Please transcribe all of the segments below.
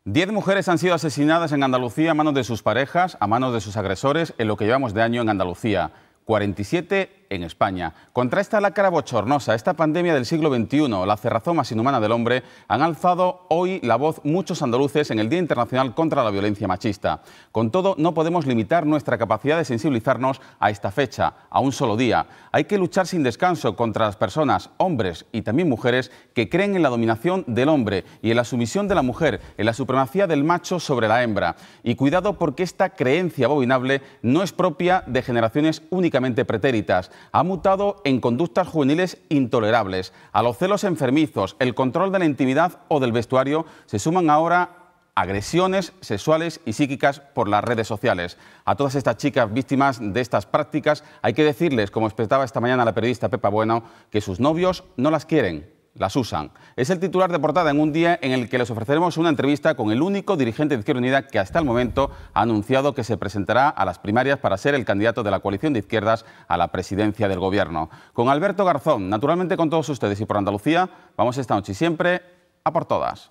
10 mujeres han sido asesinadas en Andalucía a manos de sus parejas, a manos de sus agresores, en lo que llevamos de año en Andalucía. 47 en España. Contra esta lacra bochornosa, esta pandemia del siglo XXI, la cerrazón más inhumana del hombre, han alzado hoy la voz muchos andaluces en el Día Internacional contra la Violencia Machista. Con todo, no podemos limitar nuestra capacidad de sensibilizarnos a esta fecha, a un solo día. Hay que luchar sin descanso contra las personas, hombres y también mujeres, que creen en la dominación del hombre y en la sumisión de la mujer, en la supremacía del macho sobre la hembra. Y cuidado, porque esta creencia abominable no es propia de generaciones únicamente pretéritas. Ha mutado en conductas juveniles intolerables. A los celos enfermizos, el control de la intimidad o del vestuario se suman ahora agresiones sexuales y psíquicas por las redes sociales. A todas estas chicas víctimas de estas prácticas hay que decirles, como explicaba esta mañana la periodista Pepa Bueno, que sus novios no las quieren, las usan. Es el titular de portada en un día en el que les ofreceremos una entrevista con el único dirigente de Izquierda Unida que hasta el momento ha anunciado que se presentará a las primarias para ser el candidato de la coalición de izquierdas a la presidencia del Gobierno. Con Alberto Garzón, naturalmente con todos ustedes y por Andalucía, vamos esta noche y siempre a por todas.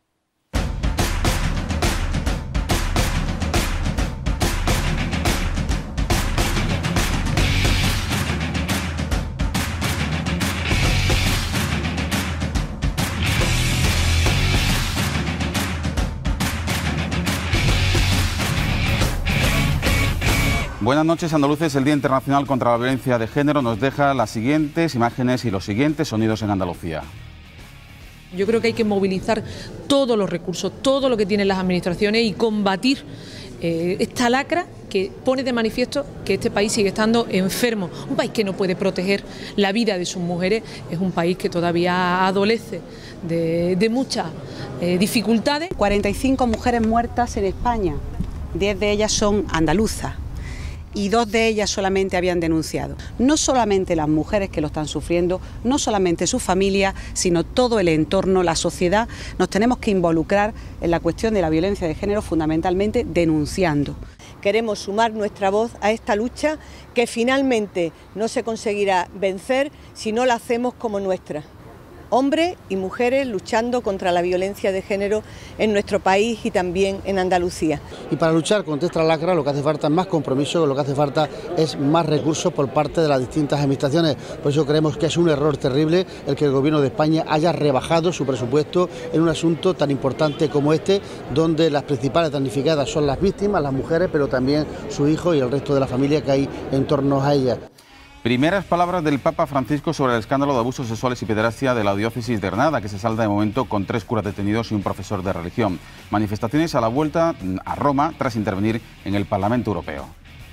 Buenas noches, andaluces. El Día Internacional contra la Violencia de Género nos deja las siguientes imágenes y los siguientes sonidos en Andalucía. Yo creo que hay que movilizar todos los recursos, todo lo que tienen las administraciones y combatir esta lacra que pone de manifiesto que este país sigue estando enfermo. Un país que no puede proteger la vida de sus mujeres, es un país que todavía adolece de muchas dificultades. 45 mujeres muertas en España, 10 de ellas son andaluzas. Y 2 de ellas solamente habían denunciado. No solamente las mujeres que lo están sufriendo, no solamente su familia, sino todo el entorno, la sociedad. Nos tenemos que involucrar en la cuestión de la violencia de género, fundamentalmente denunciando. Queremos sumar nuestra voz a esta lucha que finalmente no se conseguirá vencer si no la hacemos como nuestra. Hombres y mujeres luchando contra la violencia de género en nuestro país y también en Andalucía. Y para luchar contra esta lacra lo que hace falta es más compromiso, lo que hace falta es más recursos por parte de las distintas administraciones. Por eso creemos que es un error terrible el que el Gobierno de España haya rebajado su presupuesto en un asunto tan importante como este, donde las principales damnificadas son las víctimas, las mujeres, pero también sus hijos y el resto de la familia que hay en torno a ellas. Primeras palabras del Papa Francisco sobre el escándalo de abusos sexuales y pederastia de la diócesis de Granada, que se salda de momento con 3 curas detenidos y un profesor de religión. Manifestaciones a la vuelta a Roma tras intervenir en el Parlamento Europeo.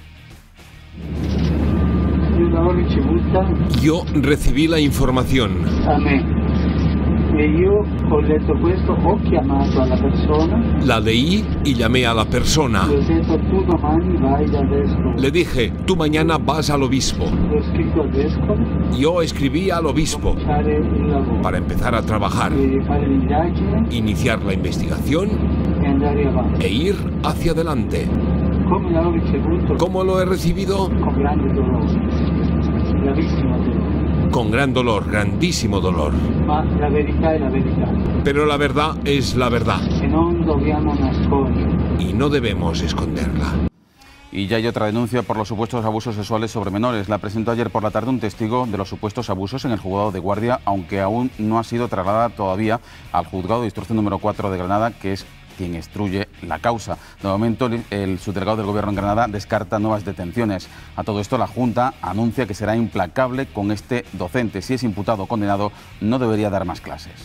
Yo recibí la información. La leí y llamé a la persona. Le dije, tú mañana vas al obispo. Yo escribí al obispo para empezar a trabajar, iniciar la investigación e ir hacia adelante. ¿Cómo lo he recibido? Con gran dolor, grandísimo dolor. Pero la verdad es la verdad. Y no debemos esconderla. Y ya hay otra denuncia por los supuestos abusos sexuales sobre menores. La presentó ayer por la tarde un testigo de los supuestos abusos en el juzgado de guardia, aunque aún no ha sido trasladada todavía al juzgado de instrucción número 4 de Granada, que es quien instruye la causa. De momento, el subdelegado del Gobierno en Granada descarta nuevas detenciones. A todo esto, la Junta anuncia que será implacable con este docente. Si es imputado o condenado, no debería dar más clases.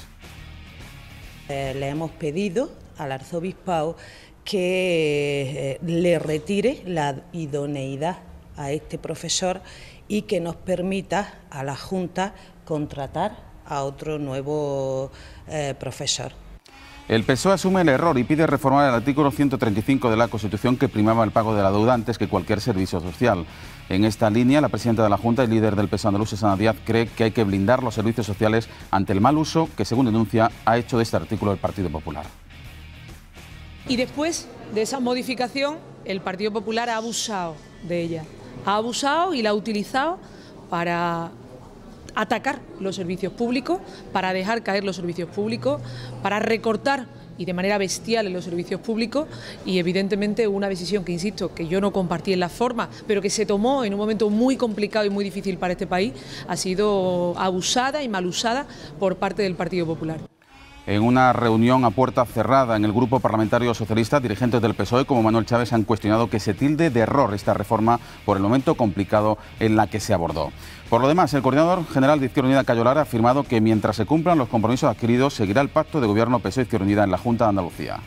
Le hemos pedido al arzobispado que le retire la idoneidad a este profesor y que nos permita a la Junta contratar a otro nuevo profesor. El PSOE asume el error y pide reformar el artículo 135 de la Constitución que primaba el pago de la deuda antes que cualquier servicio social. En esta línea, la presidenta de la Junta y líder del PSOE andaluz, Susana Díaz, cree que hay que blindar los servicios sociales ante el mal uso que, según denuncia, ha hecho de este artículo el Partido Popular. Y después de esa modificación, el Partido Popular ha abusado de ella. Ha abusado y la ha utilizado para atacar los servicios públicos, para dejar caer los servicios públicos, para recortar y de manera bestial en los servicios públicos, y evidentemente una decisión que, insisto, que yo no compartí en la forma, pero que se tomó en un momento muy complicado y muy difícil para este país, ha sido abusada y mal usada por parte del Partido Popular. En una reunión a puerta cerrada en el Grupo Parlamentario Socialista, dirigentes del PSOE como Manuel Chávez han cuestionado que se tilde de error esta reforma por el momento complicado en la que se abordó. Por lo demás, el coordinador general de Izquierda Unida, Cayo Lara, ha afirmado que mientras se cumplan los compromisos adquiridos, seguirá el pacto de gobierno PSOE-Izquierda Unida en la Junta de Andalucía.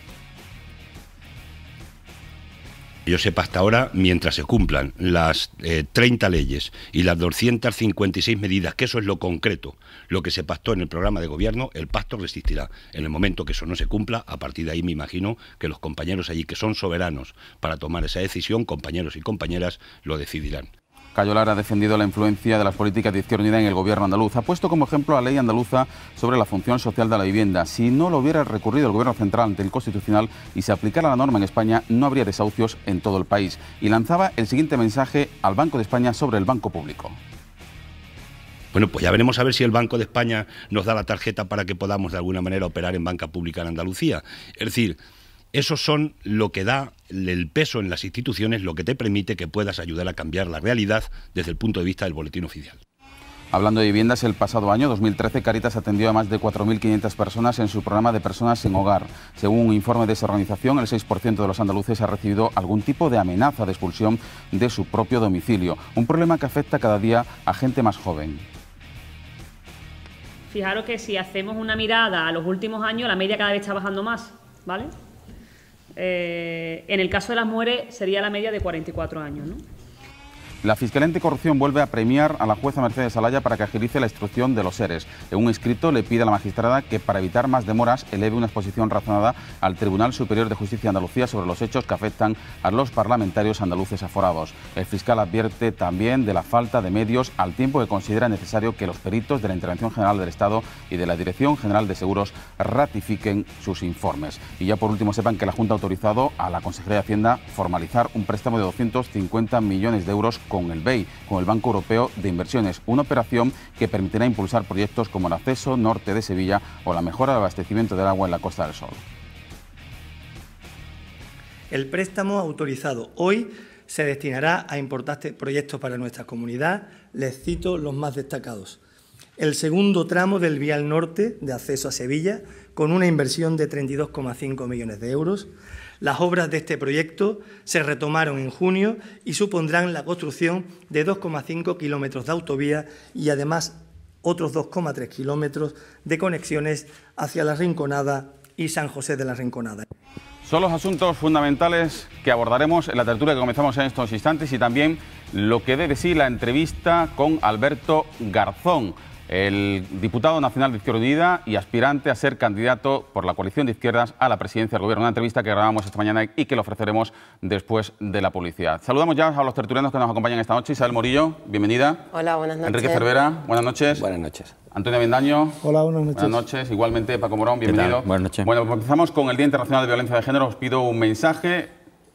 Yo sepa hasta ahora, mientras se cumplan las 30 leyes y las 256 medidas, que eso es lo concreto, lo que se pactó en el programa de gobierno, el pacto resistirá. En el momento que eso no se cumpla, a partir de ahí me imagino que los compañeros allí, que son soberanos para tomar esa decisión, compañeros y compañeras, lo decidirán. Cayo Lara ha defendido la influencia de las políticas de Izquierda Unida en el gobierno andaluz. Ha puesto como ejemplo la ley andaluza sobre la función social de la vivienda. Si no lo hubiera recurrido el gobierno central ante el Constitucional y se aplicara la norma en España, no habría desahucios en todo el país. Y lanzaba el siguiente mensaje al Banco de España sobre el banco público. Bueno, pues ya veremos a ver si el Banco de España nos da la tarjeta para que podamos de alguna manera operar en banca pública en Andalucía. Es decir, esos son lo que da el peso en las instituciones, lo que te permite que puedas ayudar a cambiar la realidad desde el punto de vista del boletín oficial. Hablando de viviendas, el pasado año, 2013, Cáritas atendió a más de 4.500 personas en su programa de personas sin hogar. Según un informe de esa organización, el 6% de los andaluces ha recibido algún tipo de amenaza de expulsión de su propio domicilio, un problema que afecta cada día a gente más joven. Fijaros que si hacemos una mirada a los últimos años, la media cada vez está bajando más, ¿vale? En el caso de las mujeres sería la media de 44 años, ¿no? La Fiscalía Anticorrupción vuelve a premiar a la jueza Mercedes Alaya para que agilice la instrucción de los ERES. En un escrito le pide a la magistrada que, para evitar más demoras, eleve una exposición razonada al Tribunal Superior de Justicia de Andalucía sobre los hechos que afectan a los parlamentarios andaluces aforados. El fiscal advierte también de la falta de medios, al tiempo que considera necesario que los peritos de la Intervención General del Estado y de la Dirección General de Seguros ratifiquen sus informes. Y ya por último, sepan que la Junta ha autorizado a la Consejería de Hacienda formalizar un préstamo de 250 millones de euros con el BEI, con el Banco Europeo de Inversiones, una operación que permitirá impulsar proyectos como el acceso norte de Sevilla o la mejora del abastecimiento del agua en la Costa del Sol. El préstamo autorizado hoy se destinará a importantes proyectos para nuestra comunidad. Les cito los más destacados. El segundo tramo del vial norte de acceso a Sevilla, con una inversión de 32,5 millones de euros. Las obras de este proyecto se retomaron en junio y supondrán la construcción de 2,5 kilómetros de autovía y además otros 2,3 kilómetros de conexiones hacia La Rinconada y San José de la Rinconada. Son los asuntos fundamentales que abordaremos en la tertulia que comenzamos en estos instantes y también lo que dé de sí la entrevista con Alberto Garzón, el diputado nacional de Izquierda Unida y aspirante a ser candidato por la coalición de izquierdas a la presidencia del Gobierno. Una entrevista que grabamos esta mañana y que le ofreceremos después de la publicidad. Saludamos ya a los tertulianos que nos acompañan esta noche. Isabel Morillo, bienvenida. Hola, buenas noches. Enrique Cervera, buenas noches. Buenas noches. Antonio Bendaño. Hola, buenas noches. Buenas noches. Igualmente, Paco Morón, bienvenido. Buenas noches. Bueno, pues empezamos con el Día Internacional de Violencia de Género. Os pido un mensaje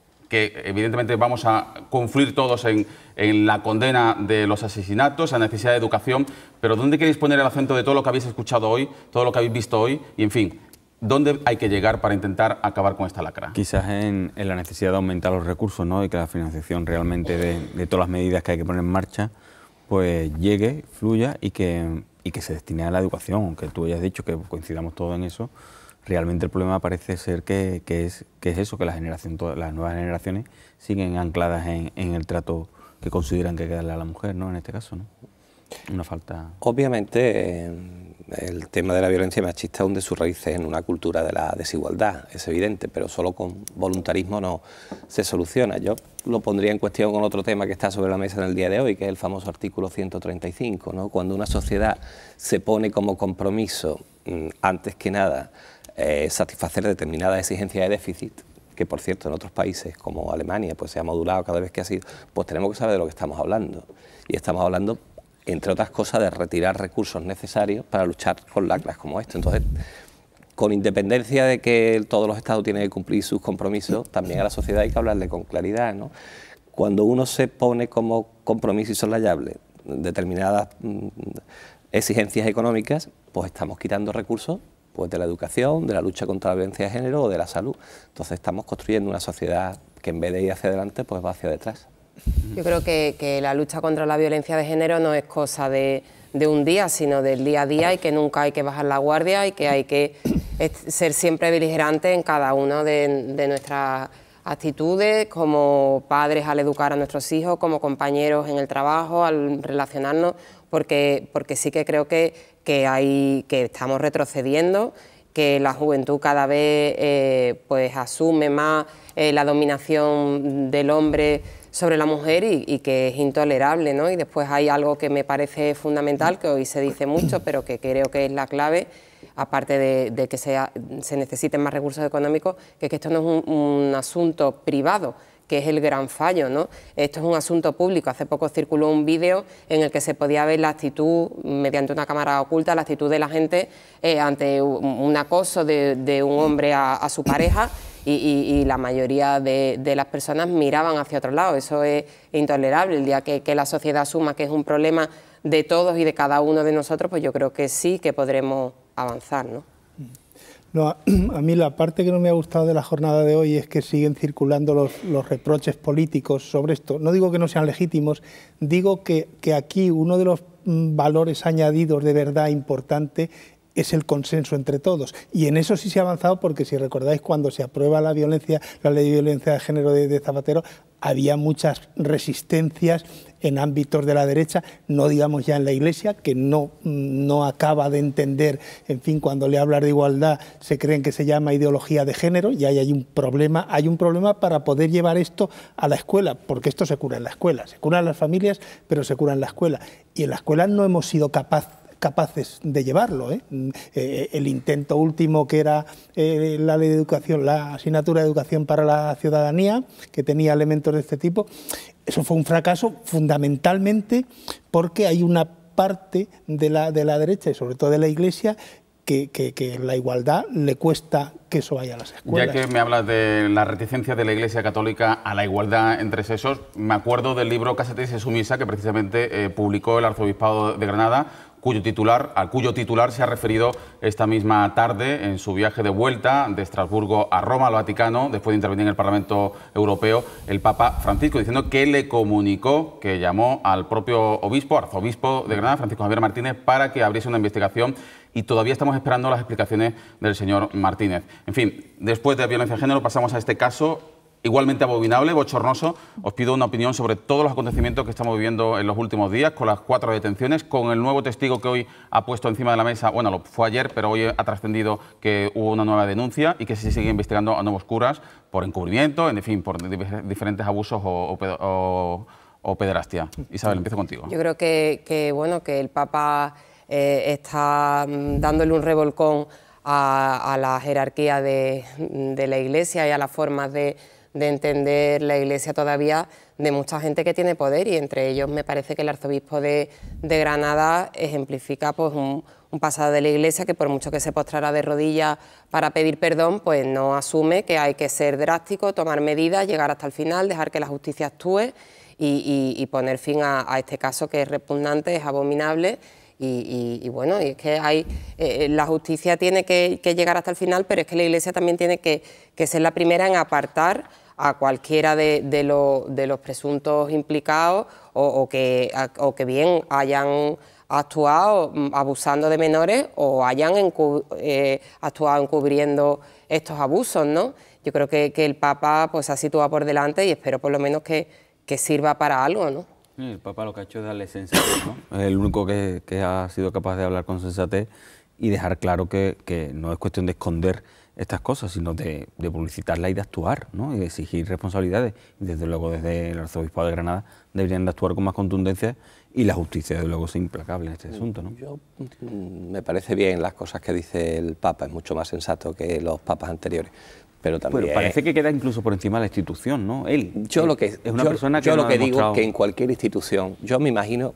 que evidentemente vamos a confluir todos en la condena de los asesinatos, la necesidad de educación, pero ¿dónde queréis poner el acento de todo lo que habéis escuchado hoy, todo lo que habéis visto hoy? Y, en fin, ¿dónde hay que llegar para intentar acabar con esta lacra? Quizás en la necesidad de aumentar los recursos, ¿no? Y que la financiación realmente de todas las medidas que hay que poner en marcha, pues llegue, fluya y que se destine a la educación, aunque tú hayas dicho que coincidamos todos en eso. Realmente el problema parece ser que es eso, que las nuevas generaciones siguen ancladas en el trato que consideran que hay que darle a la mujer, ¿no? En este caso, ¿no? Una falta... Obviamente, el tema de la violencia machista hunde sus raíces en una cultura de la desigualdad, es evidente, pero solo con voluntarismo no se soluciona. Yo lo pondría en cuestión con otro tema que está sobre la mesa en el día de hoy, que es el famoso artículo 135, ¿no? Cuando una sociedad se pone como compromiso, antes que nada, satisfacer determinadas exigencias de déficit, que por cierto en otros países como Alemania pues se ha modulado cada vez que ha sido, pues tenemos que saber de lo que estamos hablando. Y estamos hablando, entre otras cosas, de retirar recursos necesarios para luchar con lacras como esto. Entonces, con independencia de que todos los Estados tienen que cumplir sus compromisos, también a la sociedad hay que hablarle con claridad, ¿no? Cuando uno se pone como compromiso insoslayable determinadas exigencias económicas, pues estamos quitando recursos Pues de la educación, de la lucha contra la violencia de género o de la salud. Entonces estamos construyendo una sociedad que en vez de ir hacia adelante, pues va hacia detrás. Yo creo que la lucha contra la violencia de género no es cosa de un día, sino del día a día, y que nunca hay que bajar la guardia y que hay que ser siempre beligerantes en cada una de nuestras actitudes, como padres al educar a nuestros hijos, como compañeros en el trabajo, al relacionarnos, porque sí que creo que estamos retrocediendo, que la juventud cada vez pues asume más la dominación del hombre sobre la mujer y que es intolerable, ¿no? Y después hay algo que me parece fundamental, que hoy se dice mucho, pero que creo que es la clave, aparte de que se necesiten más recursos económicos, que esto no es un asunto privado, que es el gran fallo, ¿no? Esto es un asunto público. Hace poco circuló un vídeo en el que se podía ver la actitud, mediante una cámara oculta, la actitud de la gente ante un acoso de un hombre a su pareja, y la mayoría de las personas miraban hacia otro lado. Eso es intolerable. El día que la sociedad asuma que es un problema de todos y de cada uno de nosotros, pues yo creo que sí que podremos avanzar, ¿no? No, a mí la parte que no me ha gustado de la jornada de hoy es que siguen circulando los reproches políticos sobre esto. No digo que no sean legítimos, digo que aquí uno de los valores añadidos de verdad importante es el consenso entre todos, y en eso sí se ha avanzado, porque si recordáis, cuando se aprueba la ley de violencia de género de Zapatero, había muchas resistencias en ámbitos de la derecha, no digamos ya en la Iglesia, que no acaba de entender, en fin, cuando le hablas de igualdad se creen que se llama ideología de género, y ahí hay un problema para poder llevar esto a la escuela, porque esto se cura en la escuela, se cura en las familias, pero se cura en la escuela, y en la escuela no hemos sido capaces de llevarlo, ¿eh? El intento último, que era la ley de educación, la asignatura de educación para la ciudadanía, que tenía elementos de este tipo, eso fue un fracaso fundamentalmente porque hay una parte de la derecha y sobre todo de la Iglesia que la igualdad le cuesta que eso vaya a las escuelas. Ya que me hablas de la reticencia de la Iglesia Católica a la igualdad entre sexos, me acuerdo del libro Cásate y sé sumisa, que precisamente publicó el Arzobispado de Granada, al cuyo titular se ha referido esta misma tarde en su viaje de vuelta de Estrasburgo a Roma, al Vaticano, después de intervenir en el Parlamento Europeo, el Papa Francisco, diciendo que le comunicó, que llamó al propio arzobispo de Granada, Francisco Javier Martínez, para que abriese una investigación, y todavía estamos esperando las explicaciones del señor Martínez. En fin, después de la violencia de género pasamos a este caso igualmente abominable, bochornoso. Os pido una opinión sobre todos los acontecimientos que estamos viviendo en los últimos días, con las 4 detenciones, con el nuevo testigo que hoy ha puesto encima de la mesa, bueno, lo fue ayer, pero hoy ha trascendido que hubo una nueva denuncia y que se sigue investigando a nuevos curas por encubrimiento, en fin, por diferentes abusos o pederastia. Isabel, empiezo contigo. Yo creo que el Papa está dándole un revolcón a la jerarquía de la Iglesia y a las formas de entender la Iglesia todavía de mucha gente que tiene poder, y entre ellos me parece que el arzobispo de Granada ejemplifica pues un pasado de la Iglesia que, por mucho que se postrara de rodillas para pedir perdón, pues no asume que hay que ser drástico, tomar medidas, llegar hasta el final, dejar que la justicia actúe y poner fin a este caso, que es repugnante, es abominable. Y bueno, y es que la justicia tiene que llegar hasta el final, pero es que la Iglesia también tiene que ser la primera en apartar a cualquiera de los presuntos implicados o que bien hayan actuado abusando de menores o hayan actuado encubriendo estos abusos, ¿no? Yo creo que el Papa pues ha situado por delante, y espero por lo menos que sirva para algo, ¿no? El Papa lo que ha hecho es darle sensatez, ¿no? Es el único que ha sido capaz de hablar con sensatez y dejar claro que no es cuestión de esconder estas cosas, sino de publicitarlas y de actuar, ¿no? Y de exigir responsabilidades. Y desde luego desde el Arzobispado de Granada deberían de actuar con más contundencia, y la justicia desde luego es implacable en este asunto, ¿no? Me parece bien las cosas que dice el Papa, es mucho más sensato que los papas anteriores. Pero también parece que queda incluso por encima de la institución, ¿no? Él yo lo que es una persona que yo no lo que digo es que en cualquier institución, yo me imagino,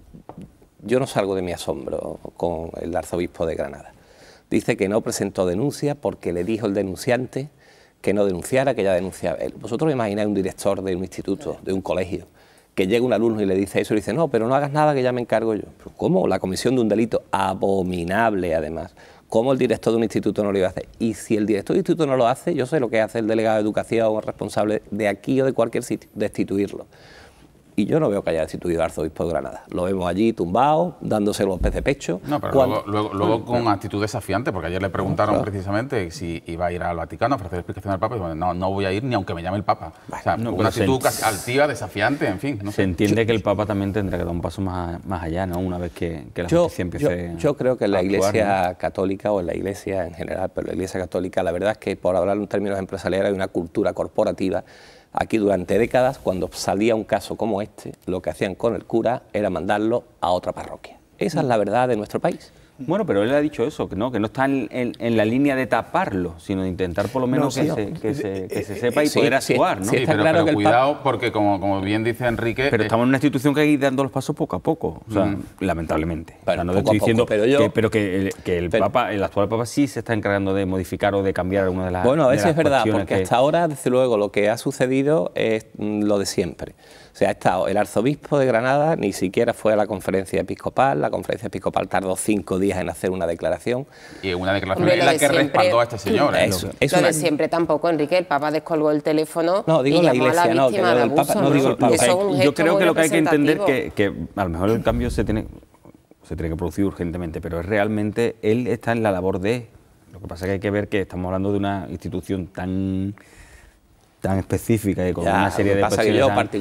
yo no salgo de mi asombro con el arzobispo de Granada. Dice que no presentó denuncia porque le dijo el denunciante que no denunciara, que ya denunciaba él. Vosotros imagináis un director de un instituto, de un colegio, que llega un alumno y le dice eso, y dice, no, pero no hagas nada, que ya me encargo yo. ¿Pero cómo? La comisión de un delito abominable, además, ¿cómo el director de un instituto no lo iba a hacer? Y si el director de un instituto no lo hace, yo sé lo que hace el delegado de educación o el responsable de aquí o de cualquier sitio, destituirlo. Y yo no veo que haya destituido al arzobispo de Granada. Lo vemos allí tumbado, dándose los peces de pecho. No, pero luego con actitud desafiante, porque ayer le preguntaron precisamente si iba a ir al Vaticano a ofrecer explicación al Papa, y bueno, no voy a ir ni aunque me llame el Papa. O sea, una actitud casi altiva, desafiante, en fin. No sé. Se entiende que el Papa también tendrá que dar un paso más allá, ¿no? Una vez que la justicia empiece yo creo que en la Iglesia actuar, ¿no? católica, o en la Iglesia en general, pero la Iglesia católica, la verdad es que, por hablar en términos empresariales, hay una cultura corporativa. Aquí durante décadas, cuando salía un caso como este, lo que hacían con el cura era mandarlo a otra parroquia. Esa es la verdad de nuestro país. Bueno, pero él ha dicho eso, que no está en la línea de taparlo, sino de intentar por lo menos que se sepa y poder actuar, ¿no? Sí, pero cuidado, porque como bien dice Enrique... Pero estamos en una institución que hay que ir dando los pasos poco a poco, o sea, lamentablemente. O sea, no estoy diciendo pero que el Papa, el actual Papa sí se está encargando de modificar o de cambiar alguna de las... Bueno, eso es verdad, porque hasta ahora, desde luego, lo que ha sucedido es lo de siempre. O sea, ha estado el arzobispo de Granada, ni siquiera fue a la conferencia episcopal. La conferencia episcopal tardó 5 días en hacer una declaración. Y una declaración es la que respaldó a este señor. Lo de siempre tampoco, Enrique. El Papa descolgó el teléfono y la llamó Iglesia, a la víctima de abuso. No digo el Papa. Yo creo que lo que hay que entender que a lo mejor el cambio se tiene que producir urgentemente, pero es realmente él está en la labor de... Lo que pasa es que hay que ver que estamos hablando de una institución tan específica y con una serie de cuestiones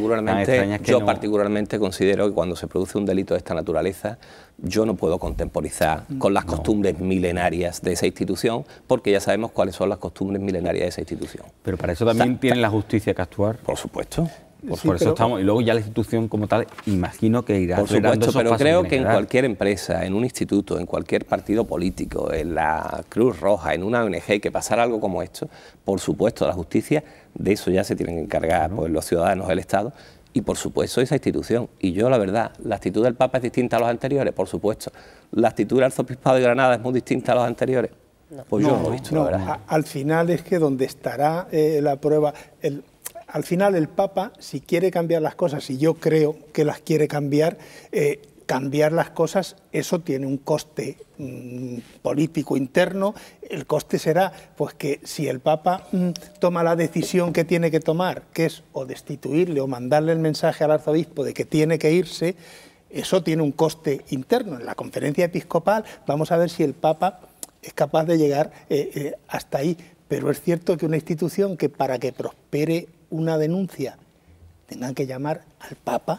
yo particularmente considero que cuando se produce un delito de esta naturaleza, yo no puedo contemporizar con las costumbres milenarias de esa institución, porque ya sabemos cuáles son las costumbres milenarias de esa institución. Pero para eso también tiene la justicia que actuar. Por supuesto. Por eso estamos, y luego ya la institución como tal, imagino que irá. Por supuesto, pero creo que en cualquier empresa, en un instituto, en cualquier partido político, en la Cruz Roja, en una ONG, que pasara algo como esto, por supuesto, la justicia, de eso ya se tienen que encargar pues, los ciudadanos del Estado, y por supuesto esa institución. Y yo, la verdad, la actitud del Papa es distinta a los anteriores, por supuesto. La actitud del Arzobispado de Granada es muy distinta a los anteriores. Pues yo no lo he visto, la verdad. Al final es que donde estará la prueba... Al final el Papa, si quiere cambiar las cosas, y yo creo que las quiere cambiar, cambiar las cosas, eso tiene un coste político interno. El coste será pues que si el Papa toma la decisión que tiene que tomar, que es o destituirle o mandarle el mensaje al arzobispo de que tiene que irse, eso tiene un coste interno. En la conferencia episcopal vamos a ver si el Papa es capaz de llegar hasta ahí. Pero es cierto que una institución que para que prospere una denuncia tengan que llamar al Papa,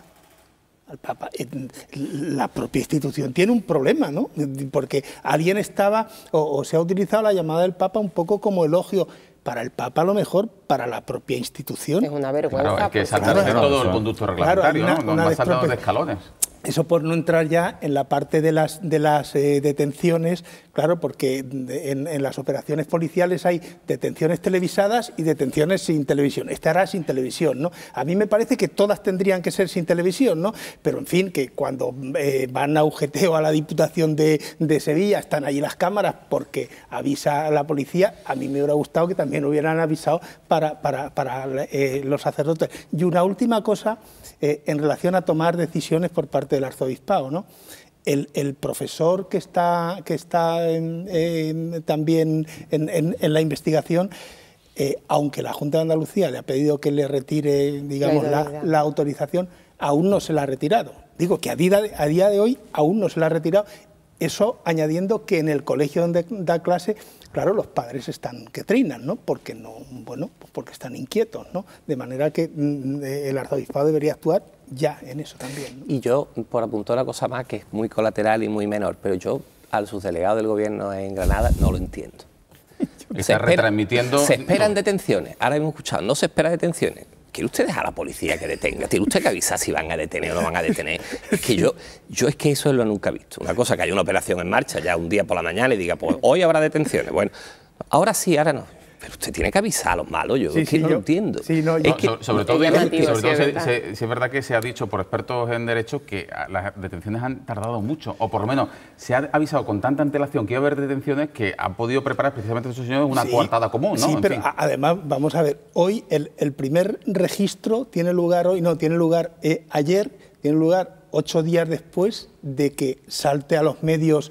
la propia institución tiene un problema, ¿no? Porque alguien estaba, o se ha utilizado la llamada del Papa un poco como elogio para el Papa, a lo mejor para la propia institución. Es una vergüenza. Claro, es que saltarse todo el conducto reglamentario, ¿no? No saltado de escalones. Eso por no entrar ya en la parte de las detenciones, claro, porque en las operaciones policiales hay detenciones televisadas y detenciones sin televisión. Esta era sin televisión, ¿no? A mí me parece que todas tendrían que ser sin televisión, ¿no? Pero en fin, que cuando van a UGT o a la Diputación de Sevilla están allí las cámaras porque avisa a la policía. A mí me hubiera gustado que también hubieran avisado para los sacerdotes. Y una última cosa en relación a tomar decisiones por parte del arzobispado, ¿no? El profesor que está también en la investigación, aunque la Junta de Andalucía le ha pedido que le retire, digamos, la autorización, aún no se la ha retirado. Digo que a día de hoy aún no se la ha retirado. Eso añadiendo que en el colegio donde da clase, claro, los padres están que trinan, ¿no? Porque están inquietos, ¿no? De manera que el arzobispado debería actuar ya en eso también, ¿no? Y yo, por apuntar una cosa más que es muy colateral y muy menor, pero yo al subdelegado del gobierno en Granada no lo entiendo. Está retransmitiendo... Se esperan detenciones, ahora hemos escuchado, no se espera detenciones. ¿Quiere usted dejar a la policía que detenga? ¿Tiene usted que avisar si van a detener o no van a detener? Es que yo es que eso lo nunca he visto. Una cosa que haya una operación en marcha ya un día por la mañana y diga, pues hoy habrá detenciones. Bueno, ahora sí, ahora no. Pero usted tiene que avisar a los malos, yo no lo entiendo. Sí, sobre todo es verdad que se ha dicho por expertos en derecho que las detenciones han tardado mucho, o por lo menos se ha avisado con tanta antelación que iba a haber detenciones que han podido preparar precisamente esos señores una coartada común, ¿no? Sí, pero además, vamos a ver, hoy el primer registro tiene lugar hoy, no, tiene lugar ayer, tiene lugar 8 días después de que salte a los medios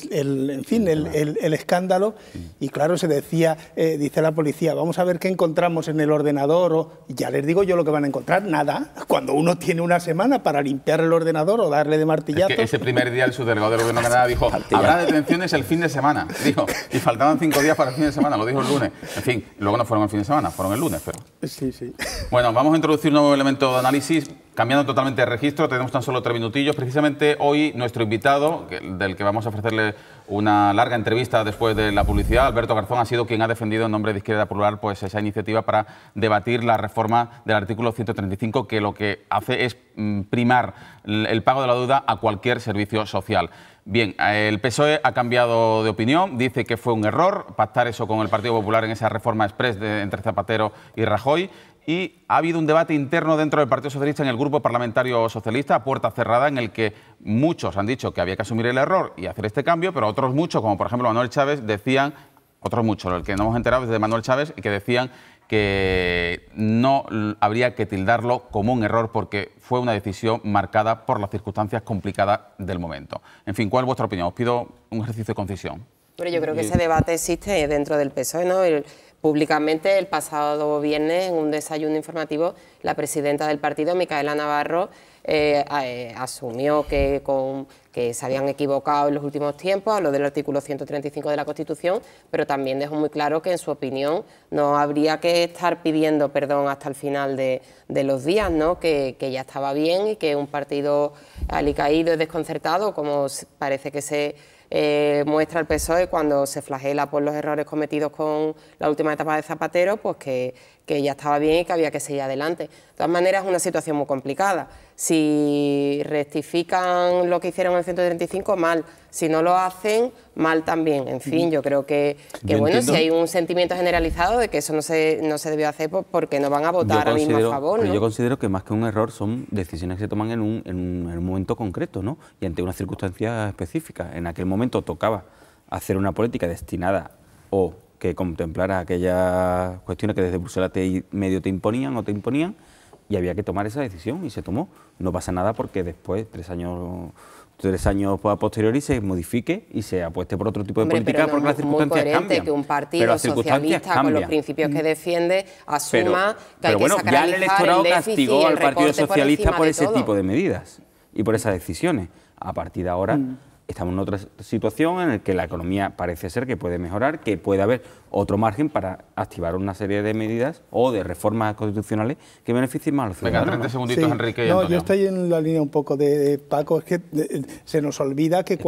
el escándalo, y claro, se decía, dice la policía, vamos a ver qué encontramos en el ordenador, ya les digo yo lo que van a encontrar, nada, cuando uno tiene una semana para limpiar el ordenador o darle de martillazo. Es que ese primer día el subdelegado del Gobierno de Canadá dijo, habrá detenciones el fin de semana, dijo, y faltaban 5 días para el fin de semana, lo dijo el lunes. En fin, luego no fueron el fin de semana, fueron el lunes, pero... Sí, sí. Bueno, vamos a introducir un nuevo elemento de análisis, cambiando totalmente de registro, tenemos tan solo 3 minutillos. Precisamente hoy nuestro invitado, del que vamos a ofrecerle una larga entrevista después de la publicidad, Alberto Garzón, ha sido quien ha defendido en nombre de Izquierda Plural pues esa iniciativa para debatir la reforma del artículo 135, que lo que hace es primar el pago de la deuda a cualquier servicio social. Bien, el PSOE ha cambiado de opinión, dice que fue un error pactar eso con el Partido Popular en esa reforma express entre Zapatero y Rajoy, y ha habido un debate interno dentro del Partido Socialista en el Grupo Parlamentario Socialista a puerta cerrada, en el que muchos han dicho que había que asumir el error y hacer este cambio, pero otros muchos, como por ejemplo Manuel Chávez, decían, otros muchos, el que no hemos enterado es de Manuel Chávez, que decían que no habría que tildarlo como un error porque fue una decisión marcada por las circunstancias complicadas del momento. En fin, ¿cuál es vuestra opinión? Os pido un ejercicio de concisión. Pero yo creo que ese debate existe dentro del PSOE, ¿no? Públicamente, el pasado viernes, en un desayuno informativo, la presidenta del partido, Micaela Navarro, asumió que se habían equivocado en los últimos tiempos, habló del artículo 135 de la Constitución, pero también dejó muy claro que, en su opinión, no habría que estar pidiendo perdón hasta el final de los días, ¿no? Que ya estaba bien y que un partido alicaído y desconcertado, como parece que se muestra el PSOE cuando se flagela por los errores cometidos con la última etapa de Zapatero, pues que ya estaba bien y que había que seguir adelante. De todas maneras, es una situación muy complicada. Si rectifican lo que hicieron en el 135, mal. Si no lo hacen, mal también. En fin, yo creo que bueno, si hay un sentimiento generalizado de que eso no se debió hacer, pues porque no van a votar ahora mismo a favor, ¿no? Yo considero que más que un error son decisiones que se toman en un momento concreto, ¿no? Y ante unas circunstancias específicas. En aquel momento tocaba hacer una política destinada o que contemplara aquellas cuestiones que desde Bruselas medio te imponían o te imponían, y había que tomar esa decisión y se tomó. No pasa nada porque después, 3 años a posteriori, se modifique y se apueste por otro tipo de política, porque las circunstancias cambian. Es muy coherente que un partido socialista con los principios que defiende asuma que hay que sacralizar el déficit y el recorte por encima de todo. Ya el electorado castigó al Partido Socialista por ese tipo de medidas y por esas decisiones. A partir de ahora estamos en otra situación en la que la economía parece ser que puede mejorar, que puede haber otro margen para activar una serie de medidas o de reformas constitucionales que beneficien más a los ciudadanos. Venga, 30 segunditos, sí. Enrique y no, Antonio. yo estoy en la línea un poco de Paco, es que se nos olvida que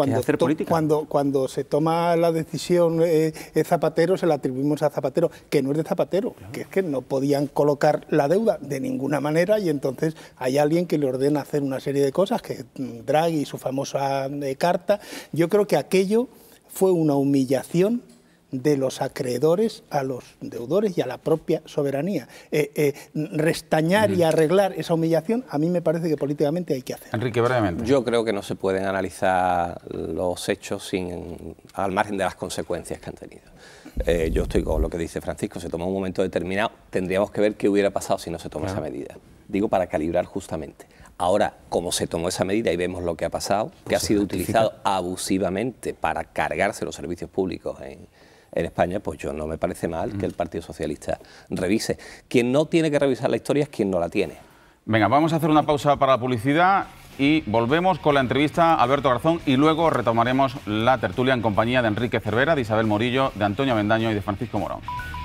cuando se toma la decisión Zapatero, se la atribuimos a Zapatero, que no es de Zapatero, claro. Que es que no podían colocar la deuda de ninguna manera, y entonces hay alguien que le ordena hacer una serie de cosas, que Draghi y su famosa carta. Yo creo que aquello fue una humillación de los acreedores a los deudores y a la propia soberanía. Restañar y arreglar esa humillación, a mí me parece que políticamente hay que hacer. Enrique, brevemente. Yo creo que no se pueden analizar los hechos al margen de las consecuencias que han tenido. Yo estoy con lo que dice Francisco, se toma un momento determinado, tendríamos que ver qué hubiera pasado si no se toma esa medida. Digo, para calibrar justamente. Ahora, como se tomó esa medida y vemos lo que ha pasado, que ha sido utilizado abusivamente para cargarse los servicios públicos en España, pues yo no me parece mal que el Partido Socialista revise. Quien no tiene que revisar la historia es quien no la tiene. Venga, vamos a hacer una pausa para la publicidad y volvemos con la entrevista a Alberto Garzón y luego retomaremos la tertulia en compañía de Enrique Cervera, de Isabel Morillo, de Antonio Avendaño y de Francisco Morón.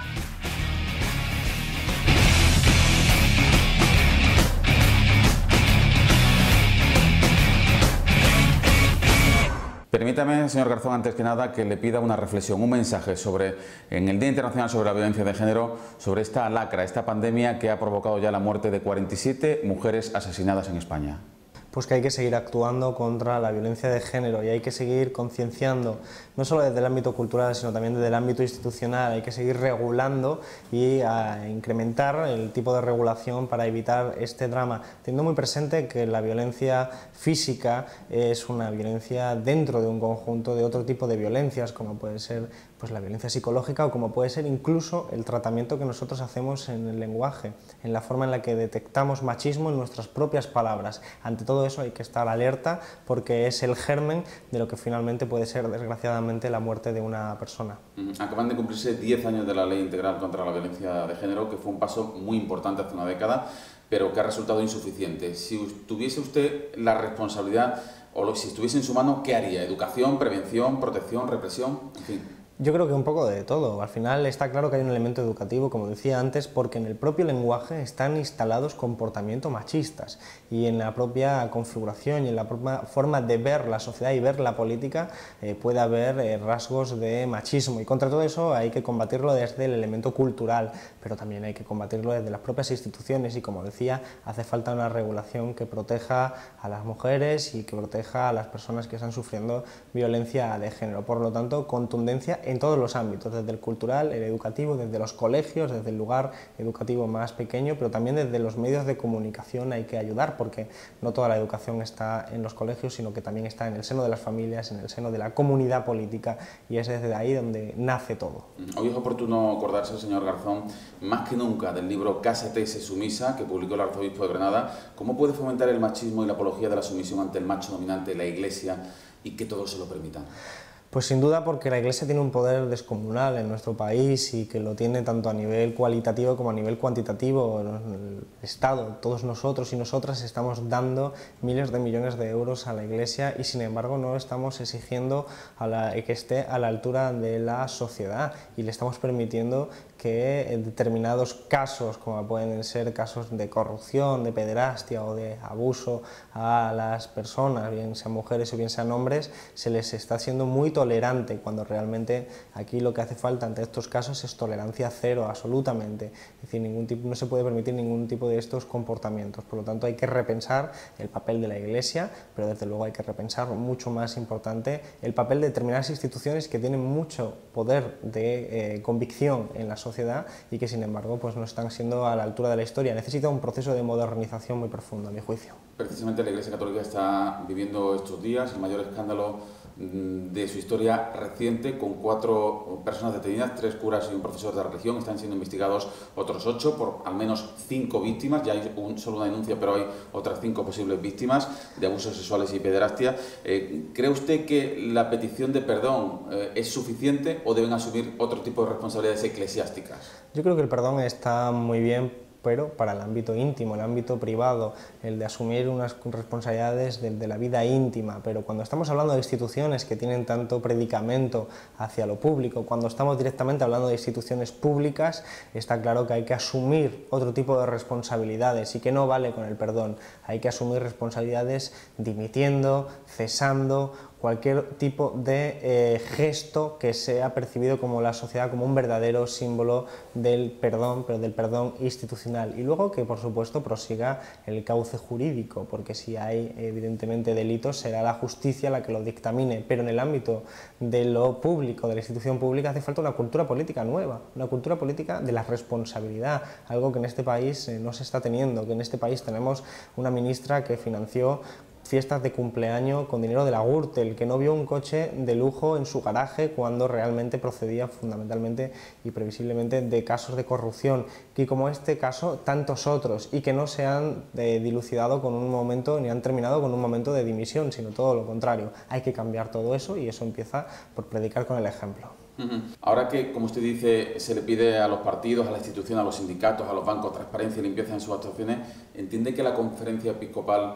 Permítame, señor Garzón, antes que nada, que le pida una reflexión, un mensaje en el Día Internacional sobre la Violencia de Género, sobre esta lacra, esta pandemia que ha provocado ya la muerte de 47 mujeres asesinadas en España. Pues que hay que seguir actuando contra la violencia de género y hay que seguir concienciando, no solo desde el ámbito cultural, sino también desde el ámbito institucional. Hay que seguir regulando y incrementar el tipo de regulación para evitar este drama, teniendo muy presente que la violencia física es una violencia dentro de un conjunto de otro tipo de violencias, como puede ser pues la violencia psicológica o como puede ser incluso el tratamiento que nosotros hacemos en el lenguaje, en la forma en la que detectamos machismo en nuestras propias palabras. Ante todo eso hay que estar alerta porque es el germen de lo que finalmente puede ser, desgraciadamente, la muerte de una persona. Acaban de cumplirse 10 años de la Ley Integral contra la Violencia de Género, que fue un paso muy importante hace una década, pero que ha resultado insuficiente. Si tuviese usted la responsabilidad, o si estuviese en su mano, ¿qué haría? ¿Educación, prevención, protección, represión? En fin. Yo creo que un poco de todo. Al final está claro que hay un elemento educativo, como decía antes, porque en el propio lenguaje están instalados comportamientos machistas y en la propia configuración y en la propia forma de ver la sociedad y ver la política puede haber rasgos de machismo, y contra todo eso hay que combatirlo desde el elemento cultural, pero también hay que combatirlo desde las propias instituciones y, como decía, hace falta una regulación que proteja a las mujeres y que proteja a las personas que están sufriendo violencia de género. Por lo tanto, contundencia en todos los ámbitos, desde el cultural, el educativo, desde los colegios, desde el lugar educativo más pequeño, pero también desde los medios de comunicación hay que ayudar, porque no toda la educación está en los colegios, sino que también está en el seno de las familias, en el seno de la comunidad política, y es desde ahí donde nace todo. Hoy es oportuno acordarse, señor Garzón, más que nunca del libro Cásate y sé sumisa, que publicó el arzobispo de Granada. ¿Cómo puede fomentar el machismo y la apología de la sumisión ante el macho dominante, la Iglesia, y que todos se lo permitan? Pues sin duda porque la Iglesia tiene un poder descomunal en nuestro país y que lo tiene tanto a nivel cualitativo como a nivel cuantitativo. El Estado, todos nosotros y nosotras estamos dando miles de millones de euros a la Iglesia y sin embargo no estamos exigiendo que esté a la altura de la sociedad y le estamos permitiendo que en determinados casos, como pueden ser casos de corrupción, de pederastia o de abuso a las personas, bien sean mujeres o bien sean hombres, se les está haciendo muy tolerante, cuando realmente aquí lo que hace falta ante estos casos es tolerancia cero, absolutamente. Es decir, no se puede permitir ningún tipo de estos comportamientos. Por lo tanto, hay que repensar el papel de la Iglesia, pero desde luego hay que repensar, mucho más importante, el papel de determinadas instituciones que tienen mucho poder de convicción en la sociedad y que sin embargo pues no están siendo a la altura de la historia. Necesita un proceso de modernización muy profundo, a mi juicio. Precisamente la Iglesia Católica está viviendo estos días el mayor escándalo de su historia reciente, con 4 personas detenidas, 3 curas y un profesor de religión. Están siendo investigados otros 8 por al menos 5 víctimas. Ya hay solo una denuncia, pero hay otras 5 posibles víctimas de abusos sexuales y pederastia. ¿Cree usted que la petición de perdón es suficiente o deben asumir otro tipo de responsabilidades eclesiásticas? Yo creo que el perdón está muy bien, pero para el ámbito íntimo, el ámbito privado, el de asumir unas responsabilidades de la vida íntima. Pero cuando estamos hablando de instituciones que tienen tanto predicamento hacia lo público, cuando estamos directamente hablando de instituciones públicas, está claro que hay que asumir otro tipo de responsabilidades y que no vale con el perdón. Hay que asumir responsabilidades dimitiendo, cesando, cualquier tipo de gesto que sea percibido como la sociedad como un verdadero símbolo del perdón, pero del perdón institucional. Y luego que, por supuesto, prosiga el cauce jurídico, porque si hay evidentemente delitos será la justicia la que lo dictamine, pero en el ámbito de lo público, de la institución pública, hace falta una cultura política nueva, una cultura política de la responsabilidad, algo que en este país no se está teniendo, que en este país tenemos una ministra que financió fiestas de cumpleaños con dinero de la Gürtel, que no vio un coche de lujo en su garaje cuando realmente procedía fundamentalmente y previsiblemente de casos de corrupción, y como este caso tantos otros, y que no se han dilucidado con un momento ni han terminado con un momento de dimisión, sino todo lo contrario. Hay que cambiar todo eso y eso empieza por predicar con el ejemplo. Ahora que, como usted dice, se le pide a los partidos, a la institución, a los sindicatos, a los bancos transparencia y limpieza en sus actuaciones, ¿entiende que la conferencia episcopal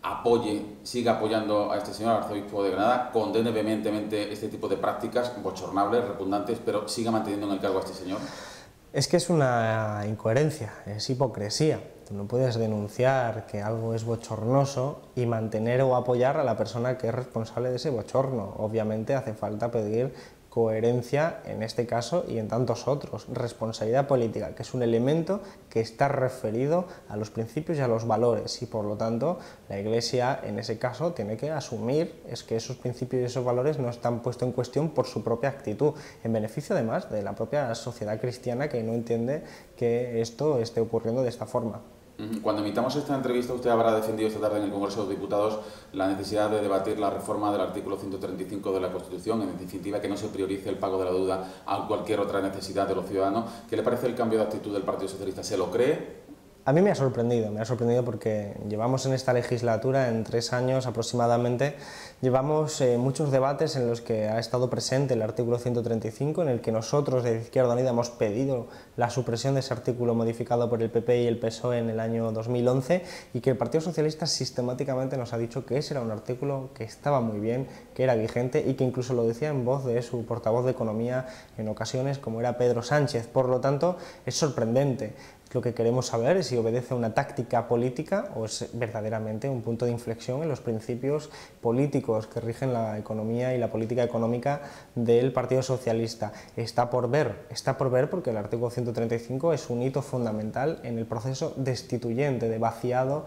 siga apoyando a este señor arzobispo de Granada, condene vehementemente este tipo de prácticas bochornables, repugnantes, pero siga manteniendo en el cargo a este señor? Es que es una incoherencia, es hipocresía. Tú no puedes denunciar que algo es bochornoso y mantener o apoyar a la persona que es responsable de ese bochorno. Obviamente hace falta pedir coherencia en este caso y en tantos otros. Responsabilidad política, que es un elemento que está referido a los principios y a los valores, y por lo tanto la Iglesia en ese caso tiene que asumir que esos principios y esos valores no están puestos en cuestión por su propia actitud, en beneficio además de la propia sociedad cristiana, que no entiende que esto esté ocurriendo de esta forma. Cuando emitamos esta entrevista, usted habrá defendido esta tarde en el Congreso de los Diputados la necesidad de debatir la reforma del artículo 135 de la Constitución, en definitiva que no se priorice el pago de la deuda a cualquier otra necesidad de los ciudadanos. ¿Qué le parece el cambio de actitud del Partido Socialista? ¿Se lo cree? A mí me ha sorprendido porque llevamos en esta legislatura, en 3 años aproximadamente, llevamos muchos debates en los que ha estado presente el artículo 135, en el que nosotros de Izquierda Unida hemos pedido la supresión de ese artículo modificado por el PP y el PSOE en el año 2011, y que el Partido Socialista sistemáticamente nos ha dicho que ese era un artículo que estaba muy bien, que era vigente, y que incluso lo decía en voz de su portavoz de Economía en ocasiones, como era Pedro Sánchez. Por lo tanto, es sorprendente. Lo que queremos saber es si obedece a una táctica política o es verdaderamente un punto de inflexión en los principios políticos que rigen la economía y la política económica del Partido Socialista. Está por ver porque el artículo 135 es un hito fundamental en el proceso destituyente, de vaciado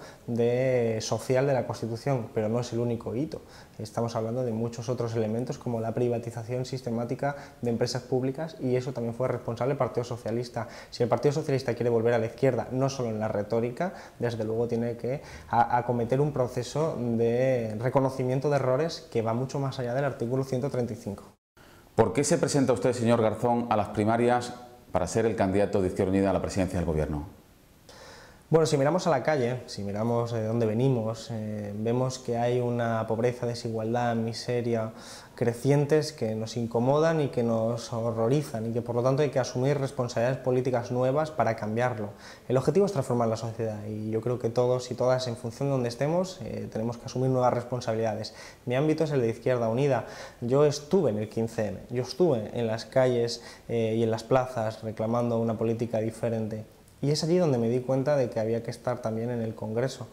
social de la Constitución, pero no es el único hito. Estamos hablando de muchos otros elementos como la privatización sistemática de empresas públicas, y eso también fue responsable el Partido Socialista. Si el Partido Socialista quiere volver a la izquierda, no solo en la retórica, desde luego tiene que acometer un proceso de reconocimiento de errores que va mucho más allá del artículo 135. ¿Por qué se presenta usted, señor Garzón, a las primarias para ser el candidato de Izquierda Unida a la presidencia del Gobierno? Bueno, si miramos a la calle, si miramos de dónde venimos, vemos que hay una pobreza, desigualdad, miseria crecientes que nos incomodan y que nos horrorizan, y que por lo tanto hay que asumir responsabilidades políticas nuevas para cambiarlo. El objetivo es transformar la sociedad, y yo creo que todos y todas, en función de donde estemos, tenemos que asumir nuevas responsabilidades. Mi ámbito es el de Izquierda Unida. Yo estuve en el 15N, yo estuve en las calles y en las plazas reclamando una política diferente. Y es allí donde me di cuenta de que había que estar también en el Congreso,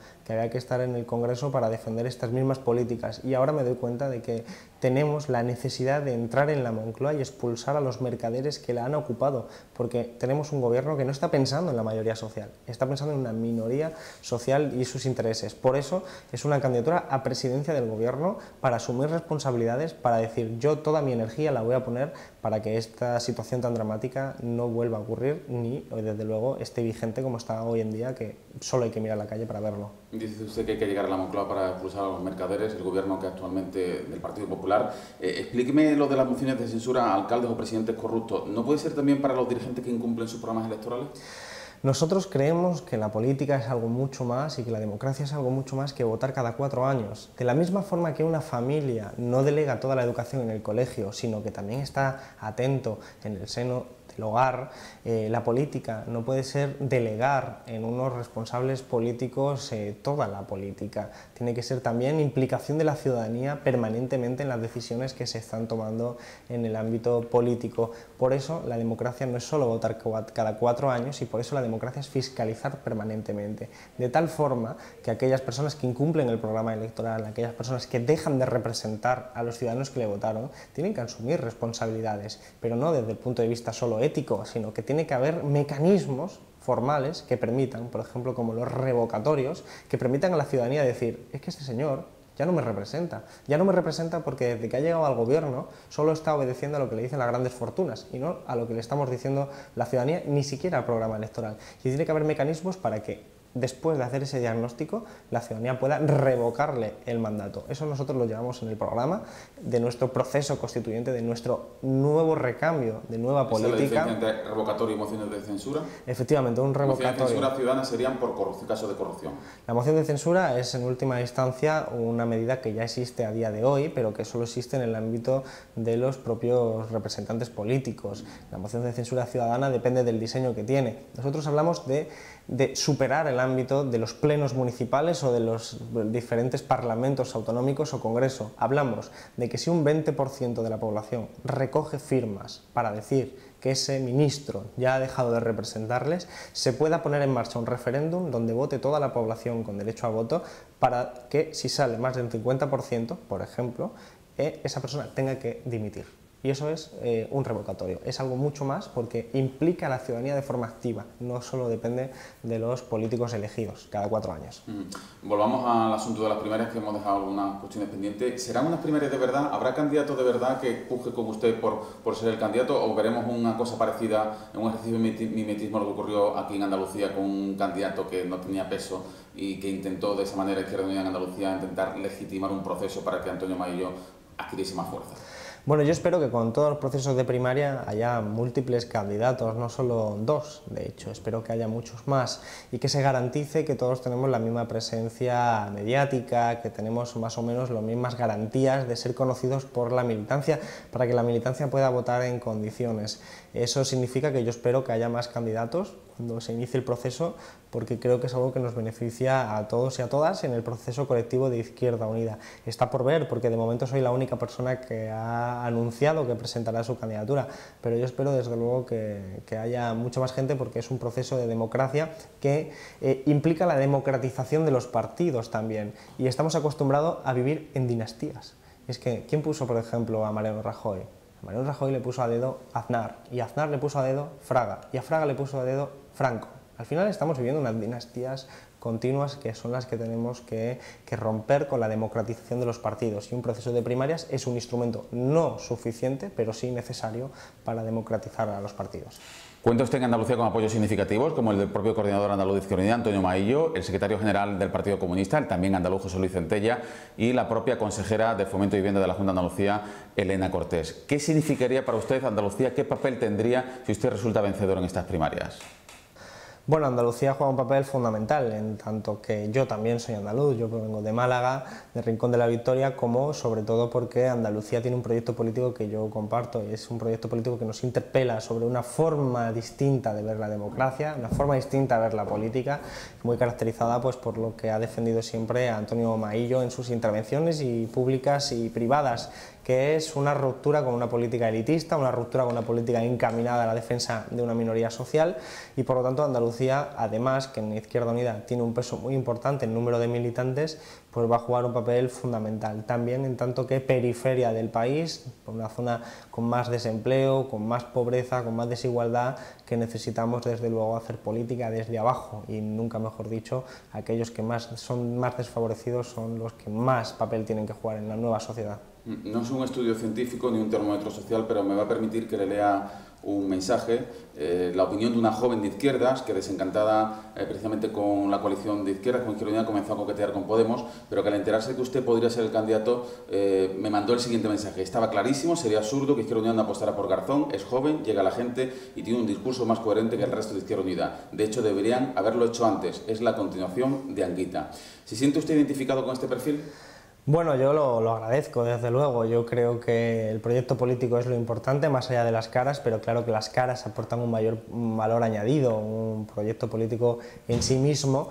para defender estas mismas políticas. Y ahora me doy cuenta de que tenemos la necesidad de entrar en la Moncloa y expulsar a los mercaderes que la han ocupado, porque tenemos un gobierno que no está pensando en la mayoría social, está pensando en una minoría social y sus intereses. Por eso es una candidatura a presidencia del gobierno, para asumir responsabilidades, para decir yo toda mi energía la voy a poner para que esta situación tan dramática no vuelva a ocurrir, ni desde luego esté vigente como está hoy en día, que solo hay que mirar a la calle para verlo. Dice usted que hay que llegar a la Moncloa para expulsar a los mercaderes, el gobierno que actualmente del Partido Popular. Explíqueme lo de las mociones de censura a alcaldes o presidentes corruptos. ¿No puede ser también para los dirigentes que incumplen sus programas electorales? Nosotros creemos que la política es algo mucho más, y que la democracia es algo mucho más que votar cada 4 años. De la misma forma que una familia no delega toda la educación en el colegio, sino que también está atento en el seno del hogar, la política no puede ser delegar en unos responsables políticos toda la política. Tiene que ser también implicación de la ciudadanía permanentemente en las decisiones que se están tomando en el ámbito político. Por eso la democracia no es solo votar cada 4 años, y por eso la democracia es fiscalizar permanentemente, de tal forma que aquellas personas que incumplen el programa electoral, aquellas personas que dejan de representar a los ciudadanos que le votaron, tienen que asumir responsabilidades, pero no desde el punto de vista solo ético, sino que tiene que haber mecanismos formales que permitan, por ejemplo, como los revocatorios, que permitan a la ciudadanía decir, es que este señor ya no me representa porque desde que ha llegado al gobierno solo está obedeciendo a lo que le dicen las grandes fortunas y no a lo que le estamos diciendo la ciudadanía, ni siquiera al programa electoral. Y tiene que haber mecanismos para que, después de hacer ese diagnóstico, la ciudadanía pueda revocarle el mandato. Eso nosotros lo llevamos en el programa de nuestro proceso constituyente, de nuestro nuevo recambio, de nueva política. ¿Esa es la diferencia entre revocatorio y mociones de censura? Efectivamente, un revocatorio. Mociones de censura ciudadana serían por casos de corrupción. La moción de censura es, en última instancia, una medida que ya existe a día de hoy, pero que solo existe en el ámbito de los propios representantes políticos. La moción de censura ciudadana depende del diseño que tiene. Nosotros hablamos de superar el ámbito de los plenos municipales o de los diferentes parlamentos autonómicos o congreso. Hablamos de que si un 20% de la población recoge firmas para decir que ese ministro ya ha dejado de representarles, se pueda poner en marcha un referéndum donde vote toda la población con derecho a voto, para que si sale más del 50%, por ejemplo, esa persona tenga que dimitir. Y eso es un revocatorio, es algo mucho más porque implica a la ciudadanía de forma activa, no solo depende de los políticos elegidos cada 4 años. Volvamos al asunto de las primarias, que hemos dejado algunas cuestiones pendientes. ¿Serán unas primarias de verdad? ¿Habrá candidatos de verdad que puje con usted por ser el candidato? ¿O veremos una cosa parecida en un ejercicio de mimetismo, lo que ocurrió aquí en Andalucía con un candidato que no tenía peso y que intentó de esa manera Izquierda Unida en Andalucía intentar legitimar un proceso para que Antonio Maillo adquiriese más fuerza? Bueno, yo espero que con todos los procesos de primaria haya múltiples candidatos, no solo 2, de hecho, espero que haya muchos más y que se garantice que todos tenemos la misma presencia mediática, que tenemos más o menos las mismas garantías de ser conocidos por la militancia, para que la militancia pueda votar en condiciones. Eso significa que yo espero que haya más candidatos cuando se inicie el proceso, porque creo que es algo que nos beneficia a todos y a todas en el proceso colectivo de Izquierda Unida. Está por ver, porque de momento soy la única persona que ha anunciado que presentará su candidatura, pero yo espero desde luego que haya mucha más gente, porque es un proceso de democracia que implica la democratización de los partidos también, y estamos acostumbrados a vivir en dinastías. Es que, ¿quién puso, por ejemplo, a Mariano Rajoy? A Mariano Rajoy le puso a dedo Aznar, y a Aznar le puso a dedo Fraga, y a Fraga le puso a dedo Franco. Al final estamos viviendo unas dinastías continuas que son las que tenemos que romper con la democratización de los partidos, y un proceso de primarias es un instrumento no suficiente, pero sí necesario para democratizar a los partidos. ¿Cuenta usted en Andalucía con apoyos significativos, como el del propio coordinador andaluz de Izquierda Unida, Antonio Maillo, el secretario general del Partido Comunista, el también andaluz José Luis Centella, y la propia consejera de Fomento y Vivienda de la Junta de Andalucía, Elena Cortés? ¿Qué significaría para usted Andalucía? ¿Qué papel tendría si usted resulta vencedor en estas primarias? Bueno, Andalucía juega un papel fundamental, en tanto que yo también soy andaluz, yo vengo de Málaga, de Rincón de la Victoria, como sobre todo porque Andalucía tiene un proyecto político que yo comparto, y es un proyecto político que nos interpela sobre una forma distinta de ver la democracia, una forma distinta de ver la política, muy caracterizada pues por lo que ha defendido siempre Antonio Maillo en sus intervenciones y públicas y privadas, que es una ruptura con una política elitista, una ruptura con una política encaminada a la defensa de una minoría social, y por lo tanto Andalucía, además que en Izquierda Unida tiene un peso muy importante en número de militantes, pues va a jugar un papel fundamental, también en tanto que periferia del país, una zona con más desempleo, con más pobreza, con más desigualdad, que necesitamos desde luego hacer política desde abajo, y nunca mejor dicho, aquellos que son más desfavorecidos son los que más papel tienen que jugar en la nueva sociedad. No es un estudio científico ni un termómetro social, pero me va a permitir que le lea un mensaje, la opinión de una joven de izquierdas que, desencantada precisamente con la coalición de izquierdas, con Izquierda Unida, comenzó a coquetear con Podemos, pero que al enterarse de que usted podría ser el candidato, me mandó el siguiente mensaje: estaba clarísimo, sería absurdo que Izquierda Unida no apostara por Garzón, es joven, llega a la gente y tiene un discurso más coherente que el resto de Izquierda Unida. De hecho, deberían haberlo hecho antes, es la continuación de Anguita. ¿Se siente usted identificado con este perfil? Bueno, yo lo agradezco, desde luego. Yo creo que el proyecto político es lo importante, más allá de las caras, pero claro que las caras aportan un mayor valor añadido, un proyecto político en sí mismo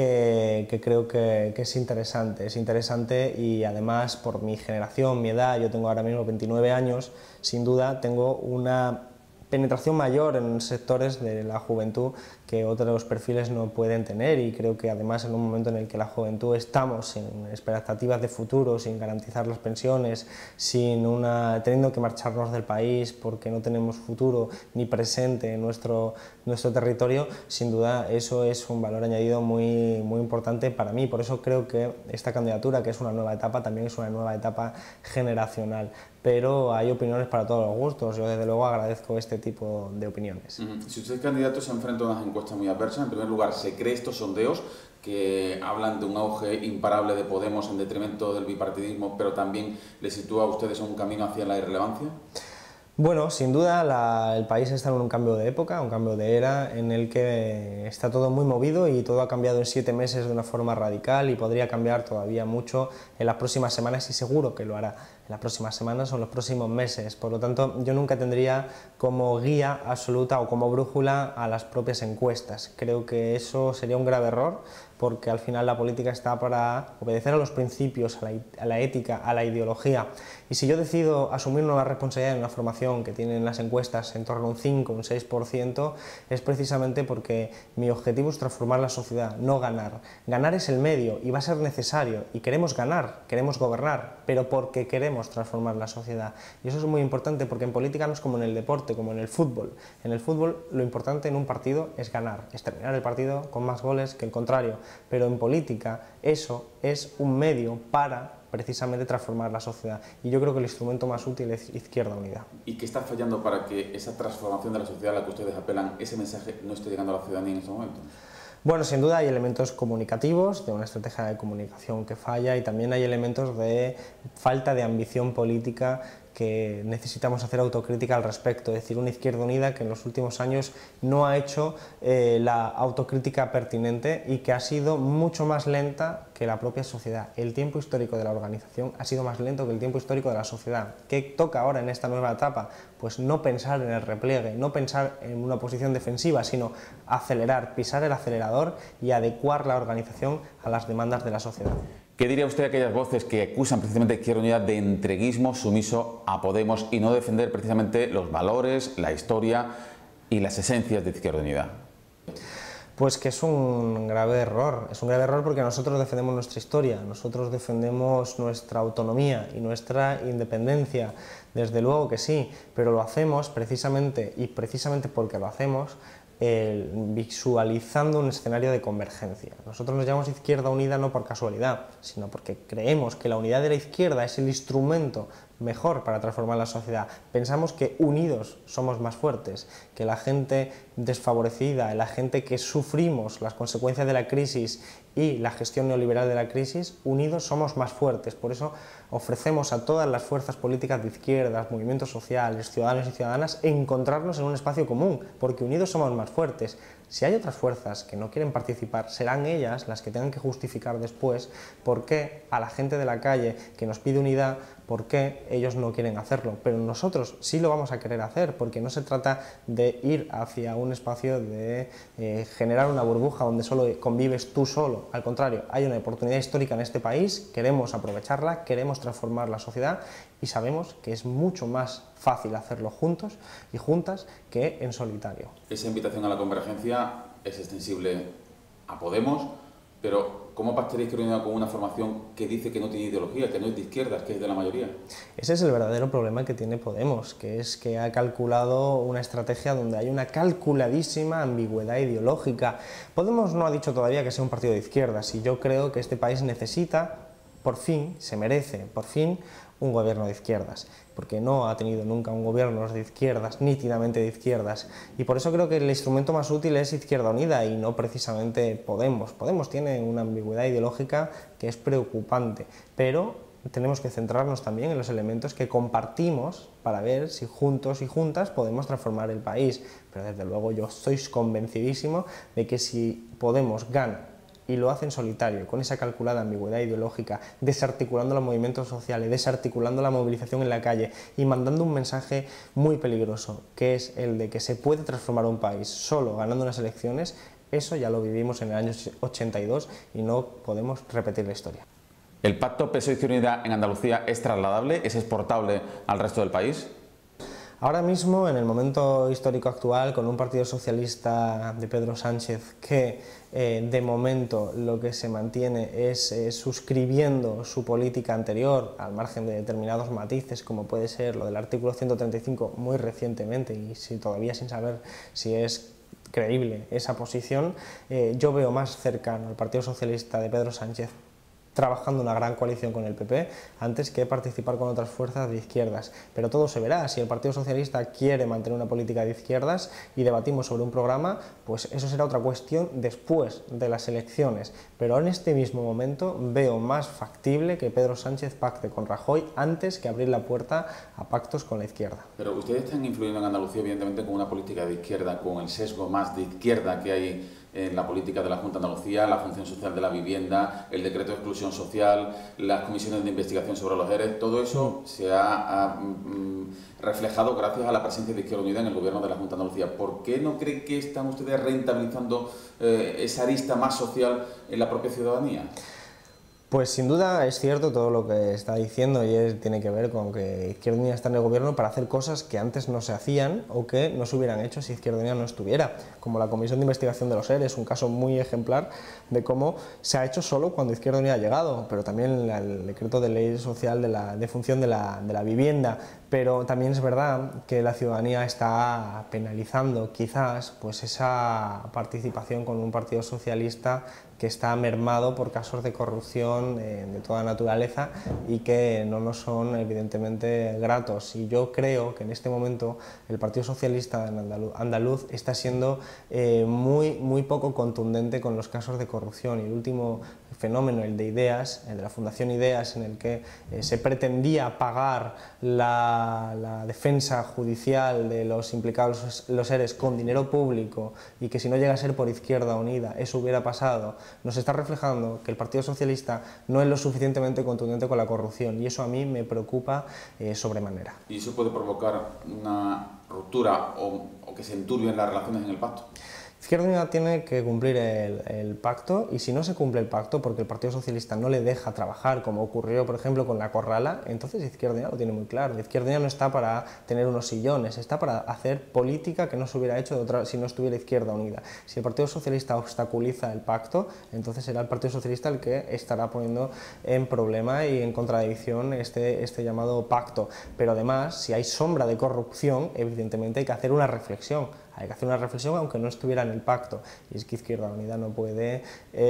que creo que es interesante, y además por mi generación, mi edad, yo tengo ahora mismo 29 años, sin duda tengo una penetración mayor en sectores de la juventud que otros perfiles no pueden tener, y creo que además en un momento en el que la juventud estamos sin expectativas de futuro, sin garantizar las pensiones, teniendo que marcharnos del país porque no tenemos futuro ni presente en nuestro territorio, sin duda eso es un valor añadido muy importante para mí. Por eso creo que esta candidatura, que es una nueva etapa, también es una nueva etapa generacional, pero hay opiniones para todos los gustos. Yo desde luego agradezco este tipo de opiniones. Si usted es candidato, se enfrenta a unas encuestas muy adversas. En primer lugar, ¿se cree estos sondeos que hablan de un auge imparable de Podemos en detrimento del bipartidismo, pero también le sitúa a ustedes en un camino hacia la irrelevancia? Bueno, sin duda el país está en un cambio de época, un cambio de era, en el que está todo muy movido y todo ha cambiado en 7 meses de una forma radical, y podría cambiar todavía mucho en las próximas semanas, y seguro que lo hará en las próximas semanas o en los próximos meses. Por lo tanto, yo nunca tendría como guía absoluta o como brújula a las propias encuestas. Creo que eso sería un grave error, porque al final la política está para obedecer a los principios, a la ética, a la ideología. Y si yo decido asumir una responsabilidad en una formación que tienen las encuestas en torno a un 5, un 6%, es precisamente porque mi objetivo es transformar la sociedad, no ganar. Ganar es el medio y va a ser necesario, y queremos ganar, queremos gobernar, pero porque queremos queremos transformar la sociedad. Y eso es muy importante porque en política no es como en el deporte, como en el fútbol. En el fútbol lo importante en un partido es ganar, es terminar el partido con más goles que el contrario, pero en política eso es un medio para precisamente transformar la sociedad. Y yo creo que el instrumento más útil es Izquierda Unida. ¿Y qué está fallando para que esa transformación de la sociedad a la que ustedes apelan, ese mensaje no esté llegando a la ciudadanía en este momento? Bueno, sin duda hay elementos comunicativos, de una estrategia de comunicación que falla, y también hay elementos de falta de ambición política que necesitamos hacer autocrítica al respecto. Es decir, una Izquierda Unida que en los últimos años no ha hecho la autocrítica pertinente y que ha sido mucho más lenta que la propia sociedad. El tiempo histórico de la organización ha sido más lento que el tiempo histórico de la sociedad. ¿Qué toca ahora en esta nueva etapa? Pues no pensar en el repliegue, no pensar en una posición defensiva, sino acelerar, pisar el acelerador y adecuar la organización a las demandas de la sociedad. ¿Qué diría usted a aquellas voces que acusan precisamente a Izquierda Unida de entreguismo sumiso a Podemos y no defender precisamente los valores, la historia y las esencias de Izquierda Unida? Pues que es un grave error porque nosotros defendemos nuestra historia, nosotros defendemos nuestra autonomía y nuestra independencia, desde luego que sí, pero lo hacemos precisamente porque lo hacemos, visualizando un escenario de convergencia. Nosotros nos llamamos Izquierda Unida no por casualidad, sino porque creemos que la unidad de la izquierda es el instrumento mejor para transformar la sociedad. Pensamos que unidos somos más fuertes, que la gente desfavorecida, la gente que sufrimos las consecuencias de la crisis y la gestión neoliberal de la crisis, unidos somos más fuertes. Por eso ofrecemos a todas las fuerzas políticas de izquierdas, movimientos sociales, ciudadanos y ciudadanas, encontrarnos en un espacio común, porque unidos somos más fuertes. Si hay otras fuerzas que no quieren participar, serán ellas las que tengan que justificar después por qué a la gente de la calle que nos pide unidad, por qué ellos no quieren hacerlo. Pero nosotros sí lo vamos a querer hacer, porque no se trata de ir hacia un espacio de generar una burbuja donde solo convives tú solo. Al contrario, hay una oportunidad histórica en este país, queremos aprovecharla, queremos transformar la sociedad y sabemos que es mucho más fácil hacerlo juntos y juntas que en solitario. Esa invitación a la convergencia es extensible a Podemos, pero ¿cómo pactaría Izquierda Unida con una formación que dice que no tiene ideología, que no es de izquierdas, que es de la mayoría? Ese es el verdadero problema que tiene Podemos, que es que ha calculado una estrategia donde hay una calculadísima ambigüedad ideológica. Podemos no ha dicho todavía que sea un partido de izquierdas, y yo creo que este país necesita, por fin, se merece, por fin, un gobierno de izquierdas, porque no ha tenido nunca un gobierno de izquierdas, nítidamente de izquierdas, y por eso creo que el instrumento más útil es Izquierda Unida y no precisamente Podemos. Podemos tiene una ambigüedad ideológica que es preocupante, pero tenemos que centrarnos también en los elementos que compartimos para ver si juntos y juntas podemos transformar el país, pero desde luego yo estoy convencidísimo de que si Podemos gana y lo hace en solitario, con esa calculada ambigüedad ideológica, desarticulando los movimientos sociales, desarticulando la movilización en la calle y mandando un mensaje muy peligroso, que es el de que se puede transformar un país solo ganando unas elecciones. Eso ya lo vivimos en el año 82 y no podemos repetir la historia. ¿El pacto PSOE-Izquierda Unida en Andalucía es trasladable, es exportable al resto del país? Ahora mismo, en el momento histórico actual, con un partido socialista de Pedro Sánchez que de momento lo que se mantiene es suscribiendo su política anterior, al margen de determinados matices, como puede ser lo del artículo 135 muy recientemente, y todavía sin saber si es creíble esa posición, yo veo más cercano al Partido Socialista de Pedro Sánchez trabajando una gran coalición con el PP antes que participar con otras fuerzas de izquierdas. Pero todo se verá. Si el Partido Socialista quiere mantener una política de izquierdas y debatimos sobre un programa, pues eso será otra cuestión después de las elecciones. Pero en este mismo momento veo más factible que Pedro Sánchez pacte con Rajoy antes que abrir la puerta a pactos con la izquierda. Pero ustedes están influyendo en Andalucía evidentemente con una política de izquierda, con el sesgo más de izquierda que hay en la política de la Junta de Andalucía, la función social de la vivienda, el decreto de exclusión social, las comisiones de investigación sobre los ERE, todo eso se ha reflejado gracias a la presencia de Izquierda Unida en el gobierno de la Junta de Andalucía. ¿Por qué no cree que están ustedes rentabilizando esa arista más social en la propia ciudadanía? Pues sin duda es cierto todo lo que está diciendo y tiene que ver con que Izquierda Unida está en el gobierno para hacer cosas que antes no se hacían o que no se hubieran hecho si Izquierda Unida no estuviera, como la Comisión de Investigación de los ERE, es un caso muy ejemplar de cómo se ha hecho solo cuando Izquierda Unida ha llegado, pero también el decreto de ley social de función de la vivienda, pero también es verdad que la ciudadanía está penalizando quizás pues esa participación con un partido socialista que está mermado por casos de corrupción de toda naturaleza y que no nos son evidentemente gratos. Y yo creo que en este momento el Partido Socialista andaluz está siendo muy poco contundente con los casos de corrupción. Y el último fenómeno, el de Ideas, el de la Fundación Ideas, en el que se pretendía pagar la defensa judicial de los implicados los ERES con dinero público y que si no llega a ser por Izquierda Unida eso hubiera pasado, nos está reflejando que el Partido Socialista no es lo suficientemente contundente con la corrupción y eso a mí me preocupa sobremanera. ¿Y eso puede provocar una ruptura o que se enturbien las relaciones en el pacto? Izquierda Unida tiene que cumplir el pacto y si no se cumple el pacto porque el Partido Socialista no le deja trabajar, como ocurrió por ejemplo con la Corrala, entonces Izquierda Unida lo tiene muy claro. Izquierda Unida no está para tener unos sillones, está para hacer política que no se hubiera hecho si no estuviera Izquierda Unida. Si el Partido Socialista obstaculiza el pacto, entonces será el Partido Socialista el que estará poniendo en problema y en contradicción este llamado pacto. Pero además, si hay sombra de corrupción, evidentemente hay que hacer una reflexión. Hay que hacer una reflexión aunque no estuviera en el pacto, y es que Izquierda Unida no puede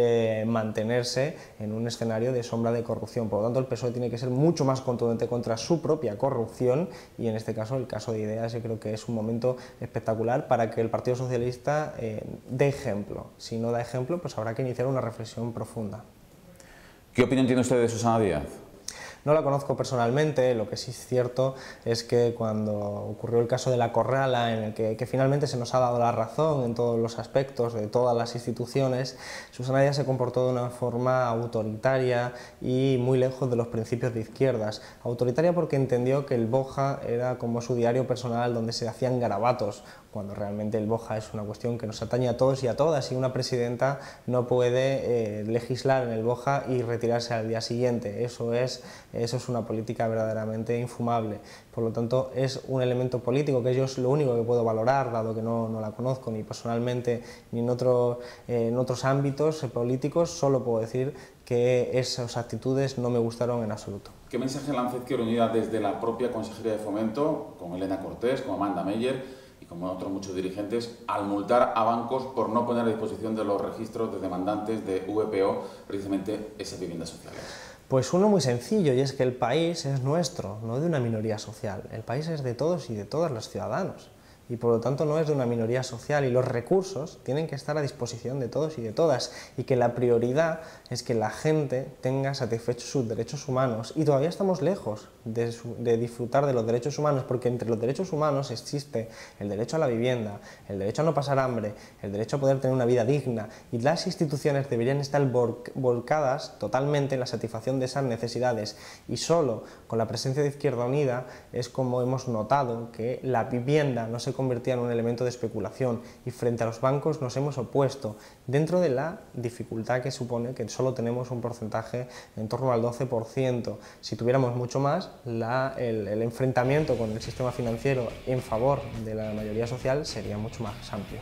mantenerse en un escenario de sombra de corrupción. Por lo tanto, el PSOE tiene que ser mucho más contundente contra su propia corrupción y en este caso, el caso de Ideas, yo creo que es un momento espectacular para que el Partido Socialista dé ejemplo. Si no da ejemplo, pues habrá que iniciar una reflexión profunda. ¿Qué opinión tiene usted de Susana Díaz? No la conozco personalmente, lo que sí es cierto es que cuando ocurrió el caso de la Corrala, en el que finalmente se nos ha dado la razón en todos los aspectos de todas las instituciones, Susana Díaz se comportó de una forma autoritaria y muy lejos de los principios de izquierdas. Autoritaria porque entendió que el Boja era como su diario personal donde se hacían garabatos, cuando realmente el Boja es una cuestión que nos atañe a todos y a todas y una presidenta no puede legislar en el Boja y retirarse al día siguiente. Eso es una política verdaderamente infumable. Por lo tanto, es un elemento político que yo es lo único que puedo valorar, dado que no la conozco ni personalmente ni en otros ámbitos políticos, solo puedo decir que esas actitudes no me gustaron en absoluto. ¿Qué mensaje lanza Izquierda Unida desde la propia Consejería de Fomento, con Elena Cortés, con Amanda Meyer y como otros muchos dirigentes, al multar a bancos por no poner a disposición de los registros de demandantes de VPO precisamente esas viviendas sociales? Pues uno muy sencillo, y es que el país es nuestro, no de una minoría social. El país es de todos y de todos los ciudadanos. Y por lo tanto no es de una minoría social y los recursos tienen que estar a disposición de todos y de todas y que la prioridad es que la gente tenga satisfechos sus derechos humanos y todavía estamos lejos de disfrutar de los derechos humanos porque entre los derechos humanos existe el derecho a la vivienda, el derecho a no pasar hambre, el derecho a poder tener una vida digna y las instituciones deberían estar volcadas totalmente en la satisfacción de esas necesidades y solo con la presencia de Izquierda Unida es como hemos notado que la vivienda no se convertía en un elemento de especulación y frente a los bancos nos hemos opuesto dentro de la dificultad que supone que solo tenemos un porcentaje en torno al 12%. Si tuviéramos mucho más, el enfrentamiento con el sistema financiero en favor de la mayoría social sería mucho más amplio.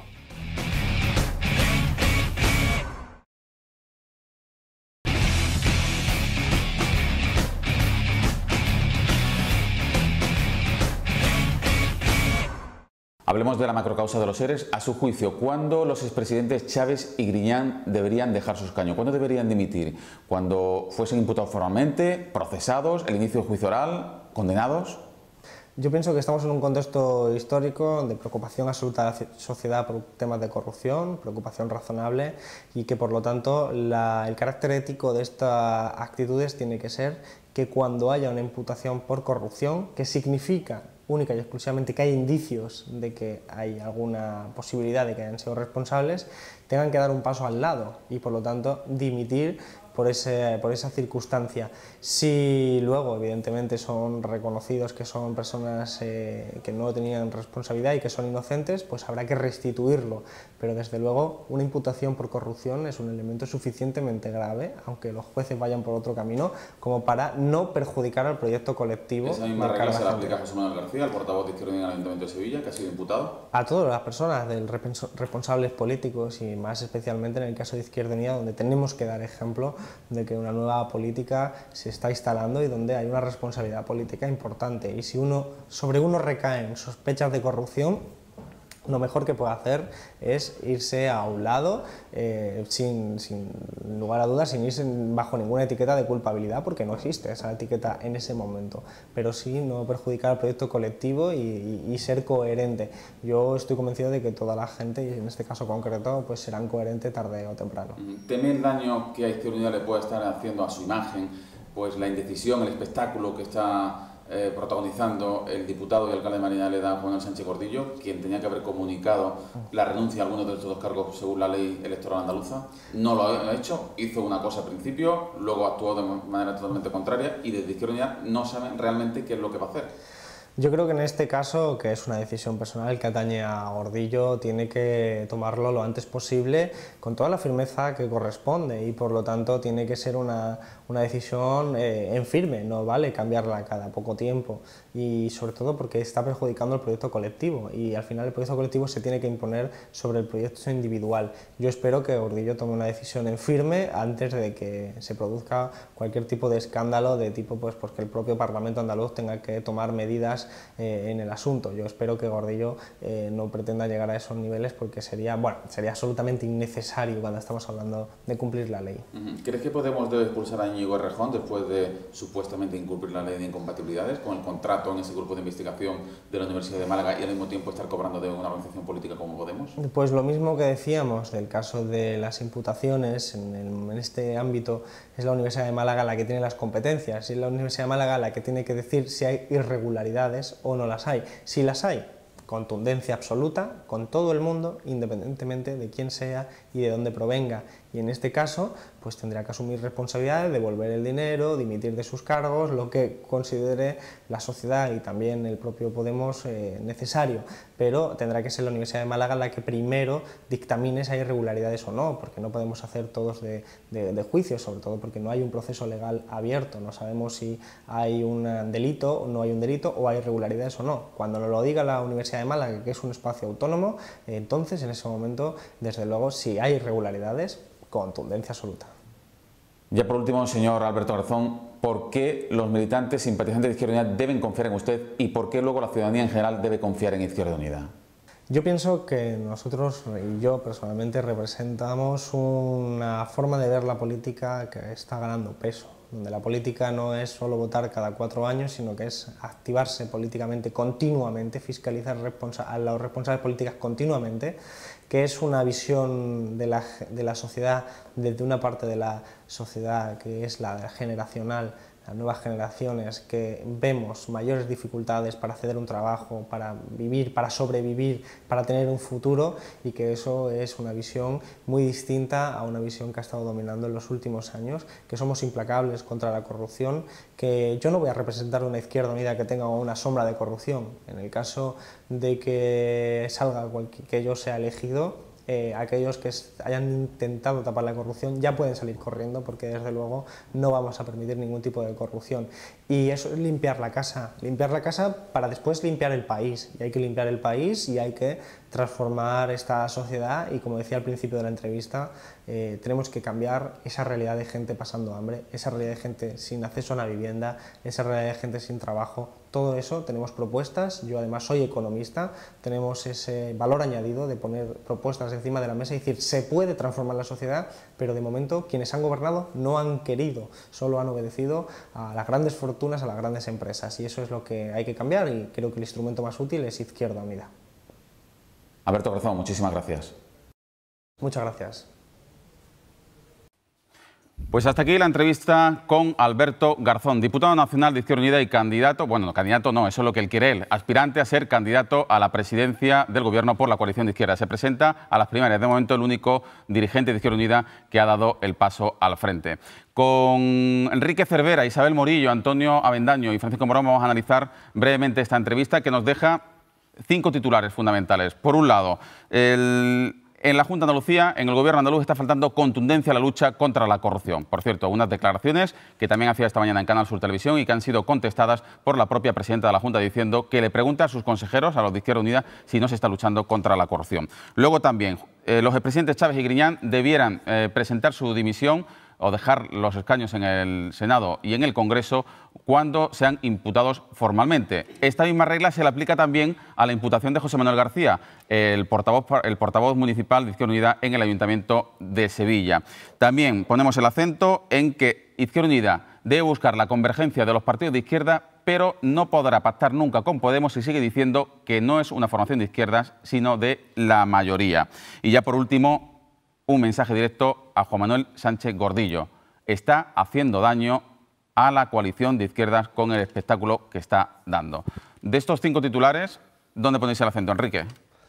Hablemos de la macrocausa de los ERES. A su juicio, ¿cuándo los expresidentes Chávez y Griñán deberían dejar su escaño? ¿Cuándo deberían dimitir? ¿Cuando fuesen imputados formalmente, procesados, el inicio del juicio oral, condenados? Yo pienso que estamos en un contexto histórico de preocupación absoluta de la sociedad por temas de corrupción, preocupación razonable y que por lo tanto el carácter ético de estas actitudes tiene que ser que cuando haya una imputación por corrupción, que significa única y exclusivamente que hay indicios de que hay alguna posibilidad de que hayan sido responsables, tengan que dar un paso al lado y por lo tanto dimitir por esa circunstancia. Si luego, evidentemente, son reconocidos que son personas que no tenían responsabilidad y que son inocentes, pues habrá que restituirlo. Pero desde luego una imputación por corrupción es un elemento suficientemente grave, aunque los jueces vayan por otro camino, como para no perjudicar al proyecto colectivo. Esa misma regla se la aplica a José Manuel García, el portavoz de Izquierda Unida en el Ayuntamiento de Sevilla, que ha sido imputado. A todas las personas, responsables políticos y más especialmente en el caso de Izquierda Unida, donde tenemos que dar ejemplo de que una nueva política se está instalando y donde hay una responsabilidad política importante. Y si sobre uno recaen sospechas de corrupción, lo mejor que puede hacer es irse a un lado, sin lugar a dudas, sin irse bajo ninguna etiqueta de culpabilidad, porque no existe esa etiqueta en ese momento, pero sí no perjudicar al proyecto colectivo y ser coherente. Yo estoy convencido de que toda la gente, y en este caso concreto, pues serán coherentes tarde o temprano. ¿Teme el daño que a Izquierda Unida le puede estar haciendo a su imagen, pues la indecisión, el espectáculo que está protagonizando el diputado y alcalde de Marinaleda, Juan Manuel Sánchez Gordillo, quien tenía que haber comunicado la renuncia a algunos de estos dos cargos según la ley electoral andaluza? No lo ha hecho, hizo una cosa al principio, luego actuó de manera totalmente contraria y desde Izquierda Unida no saben realmente qué es lo que va a hacer. Yo creo que en este caso, que es una decisión personal que atañe a Gordillo, tiene que tomarlo lo antes posible con toda la firmeza que corresponde y por lo tanto tiene que ser una decisión en firme, no vale cambiarla cada poco tiempo y sobre todo porque está perjudicando el proyecto colectivo y al final el proyecto colectivo se tiene que imponer sobre el proyecto individual. Yo espero que Gordillo tome una decisión en firme antes de que se produzca cualquier tipo de escándalo de tipo pues que el propio Parlamento andaluz tenga que tomar medidas en el asunto. Yo espero que Gordillo no pretenda llegar a esos niveles porque sería absolutamente innecesario cuando estamos hablando de cumplir la ley. ¿Crees que Podemos debe expulsar a Íñigo Errejón después de supuestamente incumplir la ley de incompatibilidades con el contrato en ese grupo de investigación de la Universidad de Málaga y al mismo tiempo estar cobrando de una organización política como Podemos? Pues lo mismo que decíamos del caso de las imputaciones en este ámbito, es la Universidad de Málaga la que tiene las competencias y es la Universidad de Málaga la que tiene que decir si hay irregularidades o no las hay. Si las hay, contundencia absoluta con todo el mundo, independientemente de quién sea y de dónde provenga. Y en este caso, pues tendrá que asumir responsabilidades, devolver el dinero, dimitir de sus cargos, lo que considere la sociedad y también el propio Podemos necesario. Pero tendrá que ser la Universidad de Málaga la que primero dictamine si hay irregularidades o no, porque no podemos hacer todos de juicio, sobre todo porque no hay un proceso legal abierto, no sabemos si hay un delito o no hay un delito o hay irregularidades o no. Cuando nos lo diga la Universidad de Málaga, que es un espacio autónomo, entonces en ese momento, desde luego, si hay irregularidades, contundencia absoluta. Ya por último, señor Alberto Garzón, ¿por qué los militantes simpatizantes de Izquierda Unida deben confiar en usted y por qué luego la ciudadanía en general debe confiar en Izquierda Unida? Yo pienso que nosotros y yo personalmente representamos una forma de ver la política que está ganando peso, donde la política no es solo votar cada 4 años, sino que es activarse políticamente continuamente, fiscalizar a los responsables políticos continuamente, que es una visión de la sociedad desde una parte de la sociedad que es la generacional, las nuevas generaciones, que vemos mayores dificultades para acceder a un trabajo, para vivir, para sobrevivir, para tener un futuro, y que eso es una visión muy distinta a una visión que ha estado dominando en los últimos años, que somos implacables contra la corrupción, que yo no voy a representar una Izquierda Unida que tenga una sombra de corrupción. En el caso de que salga que yo sea elegido, aquellos que hayan intentado tapar la corrupción ya pueden salir corriendo, porque desde luego no vamos a permitir ningún tipo de corrupción. Y eso es limpiar la casa para después limpiar el país, y hay que limpiar el país y hay que transformar esta sociedad, y como decía al principio de la entrevista, tenemos que cambiar esa realidad de gente pasando hambre, esa realidad de gente sin acceso a una vivienda, esa realidad de gente sin trabajo. Todo eso tenemos propuestas, yo además soy economista, tenemos ese valor añadido de poner propuestas encima de la mesa y decir, se puede transformar la sociedad, pero de momento quienes han gobernado no han querido, solo han obedecido a las grandes fortunas, a las grandes empresas, y eso es lo que hay que cambiar, y creo que el instrumento más útil es Izquierda Unida. Alberto Garzón, muchísimas gracias. Muchas gracias. Pues hasta aquí la entrevista con Alberto Garzón, diputado nacional de Izquierda Unida y candidato, bueno, candidato no, eso es lo que él quiere él, aspirante a ser candidato a la presidencia del Gobierno por la coalición de izquierda. Se presenta a las primarias, de momento el único dirigente de Izquierda Unida que ha dado el paso al frente. Con Enrique Cervera, Isabel Morillo, Antonio Avendaño y Francisco Morón vamos a analizar brevemente esta entrevista que nos deja 5 titulares fundamentales. Por un lado, en la Junta de Andalucía, en el Gobierno andaluz, está faltando contundencia a la lucha contra la corrupción. Por cierto, unas declaraciones que también hacía esta mañana en Canal Sur Televisión y que han sido contestadas por la propia presidenta de la Junta, diciendo que le pregunta a sus consejeros, a los de Izquierda Unida, si no se está luchando contra la corrupción. Luego también, los expresidentes Chávez y Griñán debieran presentar su dimisión o dejar los escaños en el Senado y en el Congreso cuando sean imputados formalmente. Esta misma regla se le aplica también a la imputación de José Manuel García, el portavoz municipal de Izquierda Unida en el Ayuntamiento de Sevilla. También ponemos el acento en que Izquierda Unida debe buscar la convergencia de los partidos de izquierda, pero no podrá pactar nunca con Podemos y sigue diciendo que no es una formación de izquierdas, sino de la mayoría. Y ya por último, un mensaje directo a Juan Manuel Sánchez Gordillo. Está haciendo daño a la coalición de izquierdas con el espectáculo que está dando. De estos 5 titulares, ¿dónde ponéis el acento, Enrique?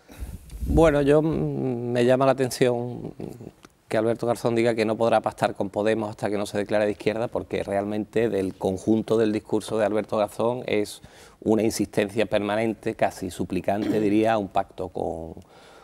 Bueno, me llama la atención que Alberto Garzón diga que no podrá pactar con Podemos hasta que no se declare de izquierda, porque realmente del conjunto del discurso de Alberto Garzón es una insistencia permanente, casi suplicante, diría, a un pacto con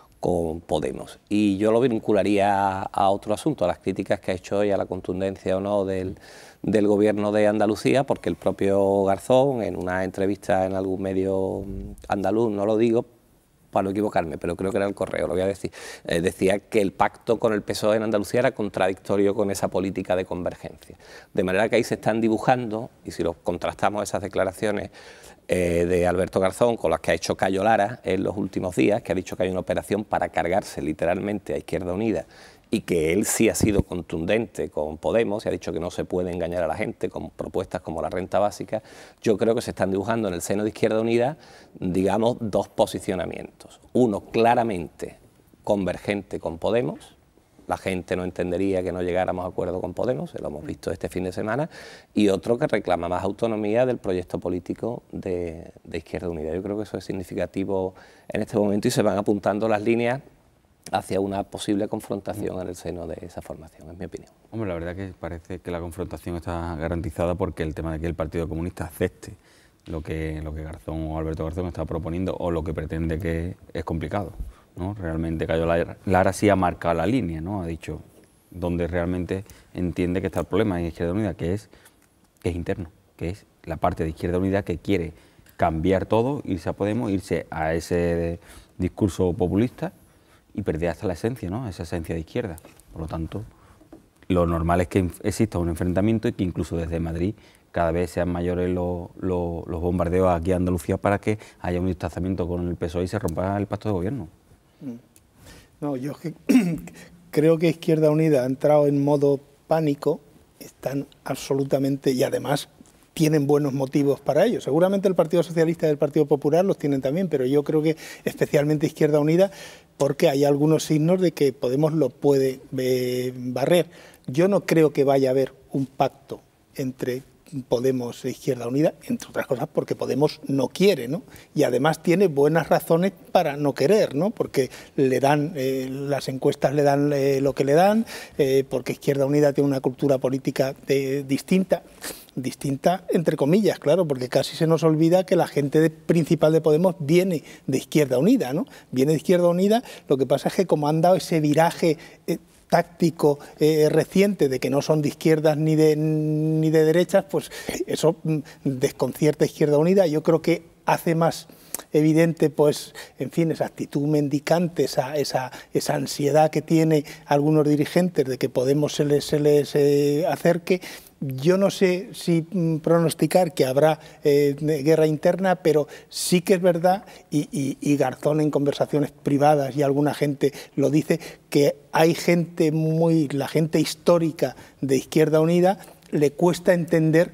Podemos. Y yo lo vincularía a otro asunto, a las críticas que ha hecho hoy a la contundencia o no del Gobierno de Andalucía, porque el propio Garzón, en una entrevista en algún medio andaluz, no lo digo para no equivocarme, pero creo que era El Correo, lo voy a decir, decía que el pacto con el PSOE en Andalucía era contradictorio con esa política de convergencia. De manera que ahí se están dibujando, y si lo contrastamos esas declaraciones de Alberto Garzón con las que ha hecho Cayo Lara en los últimos días, que ha dicho que hay una operación para cargarse literalmente a Izquierda Unida y que él sí ha sido contundente con Podemos y ha dicho que no se puede engañar a la gente con propuestas como la renta básica. Yo creo que se están dibujando en el seno de Izquierda Unida, digamos, 2 posicionamientos. Uno claramente convergente con Podemos. La gente no entendería que no llegáramos a acuerdo con Podemos, lo hemos visto este fin de semana, y otro que reclama más autonomía del proyecto político de Izquierda Unida. Yo creo que eso es significativo en este momento y se van apuntando las líneas hacia una posible confrontación en el seno de esa formación, es mi opinión. Hombre, la verdad que parece que la confrontación está garantizada porque el tema de que el Partido Comunista acepte lo que Garzón o Alberto Garzón está proponiendo o lo que pretende, que es complicado, ¿no? Realmente Cayo Lara sí ha marcado la línea, ¿no? Ha dicho donde realmente entiende que está el problema en Izquierda Unida, que es interno, que es la parte de Izquierda Unida que quiere cambiar todo, irse a Podemos, irse a ese discurso populista y perder hasta la esencia, ¿no? Esa esencia de izquierda. Por lo tanto, lo normal es que exista un enfrentamiento y que incluso desde Madrid cada vez sean mayores los bombardeos aquí en Andalucía para que haya un distanciamiento con el PSOE y se rompa el pacto de gobierno. No, yo creo que Izquierda Unida ha entrado en modo pánico, están absolutamente, y además tienen buenos motivos para ello. Seguramente el Partido Socialista y el Partido Popular los tienen también, pero yo creo que especialmente Izquierda Unida, porque hay algunos signos de que Podemos lo puede barrer. Yo no creo que vaya a haber un pacto entre Podemos e Izquierda Unida, entre otras cosas porque Podemos no quiere, ¿no? Y además tiene buenas razones para no querer, ¿no? Porque le dan, las encuestas le dan lo que le dan, porque Izquierda Unida tiene una cultura política distinta entre comillas, claro, porque casi se nos olvida que la gente principal de Podemos viene de Izquierda Unida, ¿no? Viene de Izquierda Unida, lo que pasa es que como han dado ese viraje táctico reciente de que no son de izquierdas ni de derechas, pues eso desconcierta a Izquierda Unida. Yo creo que hace más evidente, pues, en fin, esa actitud mendicante, esa ansiedad que tiene algunos dirigentes de que Podemos se les acerque. Yo no sé si pronosticar que habrá guerra interna, pero sí que es verdad, y Garzón en conversaciones privadas y alguna gente lo dice, que hay gente la gente histórica de Izquierda Unida, le cuesta entender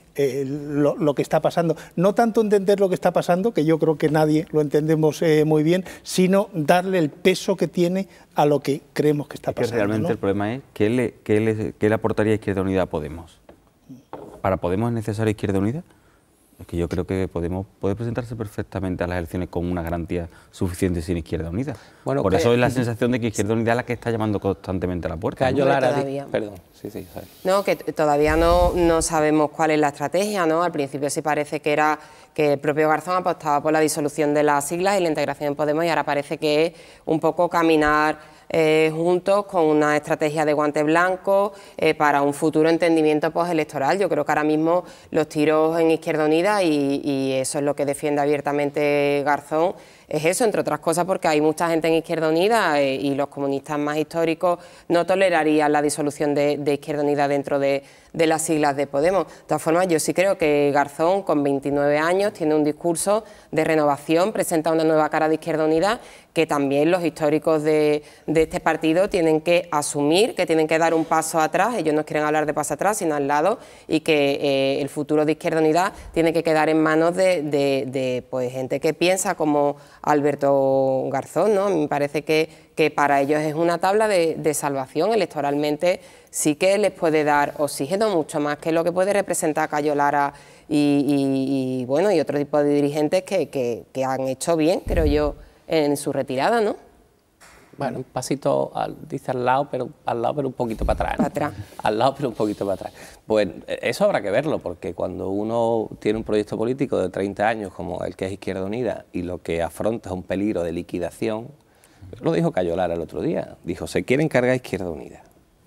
lo que está pasando. No tanto entender lo que está pasando, que yo creo que nadie lo entendemos muy bien, sino darle el peso que tiene a lo que creemos que está pasando. Realmente, ¿no? El problema es ¿qué le aportaría Izquierda Unida a Podemos? ¿Para Podemos es necesaria Izquierda Unida? Es que yo creo que Podemos puede presentarse perfectamente a las elecciones con una garantía suficiente sin Izquierda Unida. Bueno, por eso es la sensación de que Izquierda Unida es la que está llamando constantemente a la puerta. ¿No? Perdón, sí, no, que todavía no sabemos cuál es la estrategia, ¿no? Al principio sí parece que era que el propio Garzón apostaba por la disolución de las siglas y la integración en Podemos, y ahora parece que es un poco caminar juntos con una estrategia de guante blanco para un futuro entendimiento postelectoral. Yo creo que ahora mismo los tiros en Izquierda Unida, y eso es lo que defiende abiertamente Garzón, es eso, entre otras cosas porque hay mucha gente en Izquierda Unida y los comunistas más históricos no tolerarían la disolución de Izquierda Unida dentro de las siglas de Podemos. De todas formas, yo sí creo que Garzón, con 29 años, tiene un discurso de renovación, presenta una nueva cara de Izquierda Unida, que también los históricos de este partido tienen que asumir, que tienen que dar un paso atrás. Ellos no quieren hablar de paso atrás, sino al lado, y que el futuro de Izquierda Unida tiene que quedar en manos de pues, gente que piensa como Alberto Garzón, ¿no? Me parece que para ellos es una tabla de salvación. Electoralmente sí que les puede dar oxígeno, mucho más que lo que puede representar Cayo Lara y bueno, y otro tipo de dirigentes que han hecho bien, creo yo, en su retirada, ¿no? Bueno, un pasito, dice al lado, pero un poquito para atrás, ¿no? Para atrás. Al lado, pero un poquito para atrás. Pues eso habrá que verlo, porque cuando uno tiene un proyecto político de 30 años, como el que es Izquierda Unida, y lo que afronta es un peligro de liquidación, lo dijo Cayo Lara el otro día, dijo, se quiere encargar Izquierda Unida.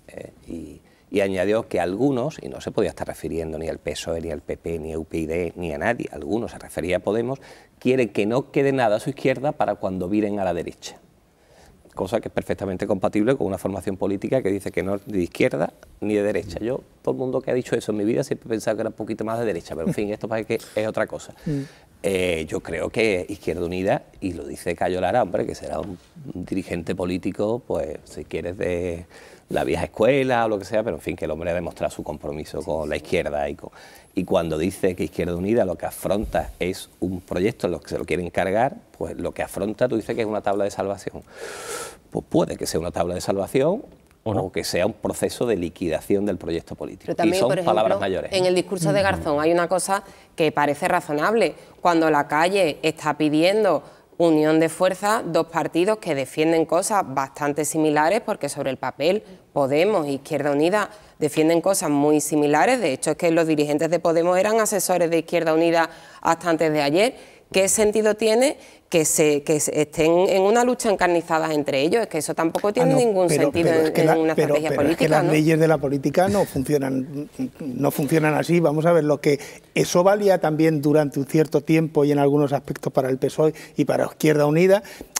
Y añadió que algunos, y no se podía estar refiriendo ni al PSOE, ni al PP, ni a UPyD, ni a nadie, algunos se refería a Podemos, quieren que no quede nada a su izquierda para cuando viren a la derecha. Cosa que es perfectamente compatible con una formación política que dice que no es de izquierda ni de derecha. Yo, todo el mundo que ha dicho eso en mi vida, siempre he pensado que era un poquito más de derecha, pero en fin, esto parece que es otra cosa. Yo creo que Izquierda Unida, y lo dice Cayo Lara, hombre, que será un dirigente político, pues si quieres de la vieja escuela o lo que sea, pero en fin, que el hombre ha demostrado su compromiso con la izquierda y cuando dice que Izquierda Unida lo que afronta es un proyecto en lo que se lo quiere encargar, pues lo que afronta, tú dices que es una tabla de salvación. Pues puede que sea una tabla de salvación o que sea un proceso de liquidación del proyecto político. Pero también, y son por ejemplo, palabras mayores. En el discurso de Garzón hay una cosa que parece razonable. Cuando la calle está pidiendo unión de fuerzas, dos partidos que defienden cosas bastante similares, porque sobre el papel Podemos e Izquierda Unida defienden cosas muy similares. De hecho, es que los dirigentes de Podemos eran asesores de Izquierda Unida hasta antes de ayer. ¿Qué sentido tiene que estén en una lucha encarnizada entre ellos? Es que eso tampoco tiene ningún sentido en una estrategia política. Es que las leyes de la política no funcionan así. Vamos a ver, lo que eso valía también durante un cierto tiempo y en algunos aspectos para el PSOE y para Izquierda Unida.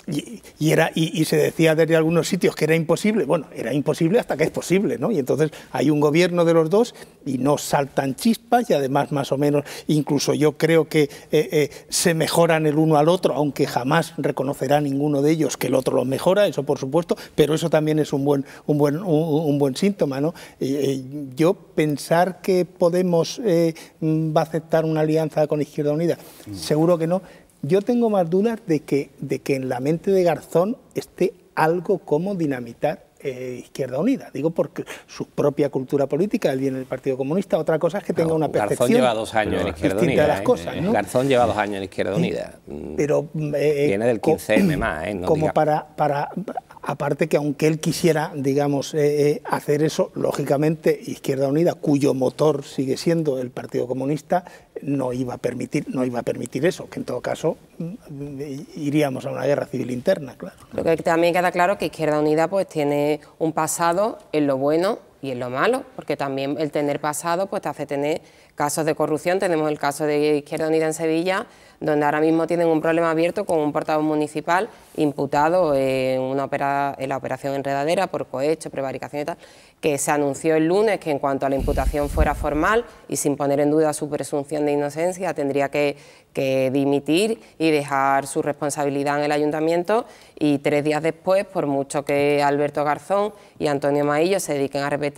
Y se decía desde algunos sitios que era imposible. Bueno, era imposible hasta que es posible, ¿no? Y entonces hay un gobierno de los dos y no saltan chispas, y además más o menos, incluso yo creo que se mejoran el uno al otro, aunque jamás reconocerá ninguno de ellos que el otro los mejora, eso por supuesto, pero eso también es un buen síntoma, ¿no? Yo pensar que Podemos va a aceptar una alianza con Izquierda Unida, seguro que no. Yo tengo más dudas de que en la mente de Garzón esté algo como dinamitar Izquierda Unida. Digo porque su propia cultura política, él viene del Partido Comunista, otra cosa es que tenga una percepción. Garzón lleva 2 años en Izquierda Unida. De las cosas, ¿no? Garzón lleva 2 años en Izquierda Unida. Pero viene del 15M más, no como para aparte que aunque él quisiera, digamos, hacer eso, lógicamente Izquierda Unida, cuyo motor sigue siendo el Partido Comunista, no iba a permitir eso, que en todo caso iríamos a una guerra civil interna, claro. Lo que también queda claro es que Izquierda Unida pues tiene un pasado en lo bueno y en lo malo, porque también el tener pasado pues te hace tener casos de corrupción. Tenemos el caso de Izquierda Unida en Sevilla, donde ahora mismo tienen un problema abierto con un portavoz municipal imputado en la operación Enredadera por cohecho, prevaricación y tal, que se anunció el lunes que en cuanto a la imputación fuera formal y sin poner en duda su presunción de inocencia, tendría que dimitir y dejar su responsabilidad en el ayuntamiento, y 3 días después, por mucho que Alberto Garzón y Antonio Maillo se dediquen a repetir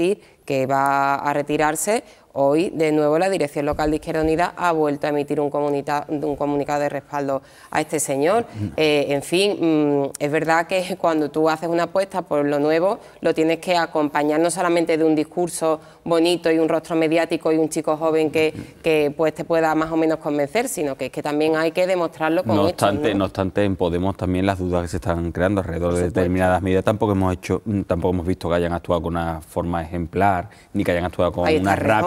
que va a retirarse, hoy de nuevo la Dirección Local de Izquierda Unida ha vuelto a emitir un comunicado de respaldo a este señor. En fin, es verdad que cuando tú haces una apuesta por lo nuevo, lo tienes que acompañar no solamente de un discurso bonito y un rostro mediático y un chico joven que pues te pueda más o menos convencer, sino que es que también hay que demostrarlo con hechos, ¿no? No obstante, en Podemos también las dudas que se están creando alrededor de determinadas medidas tampoco hemos visto que hayan actuado con una forma ejemplar, ni que hayan actuado con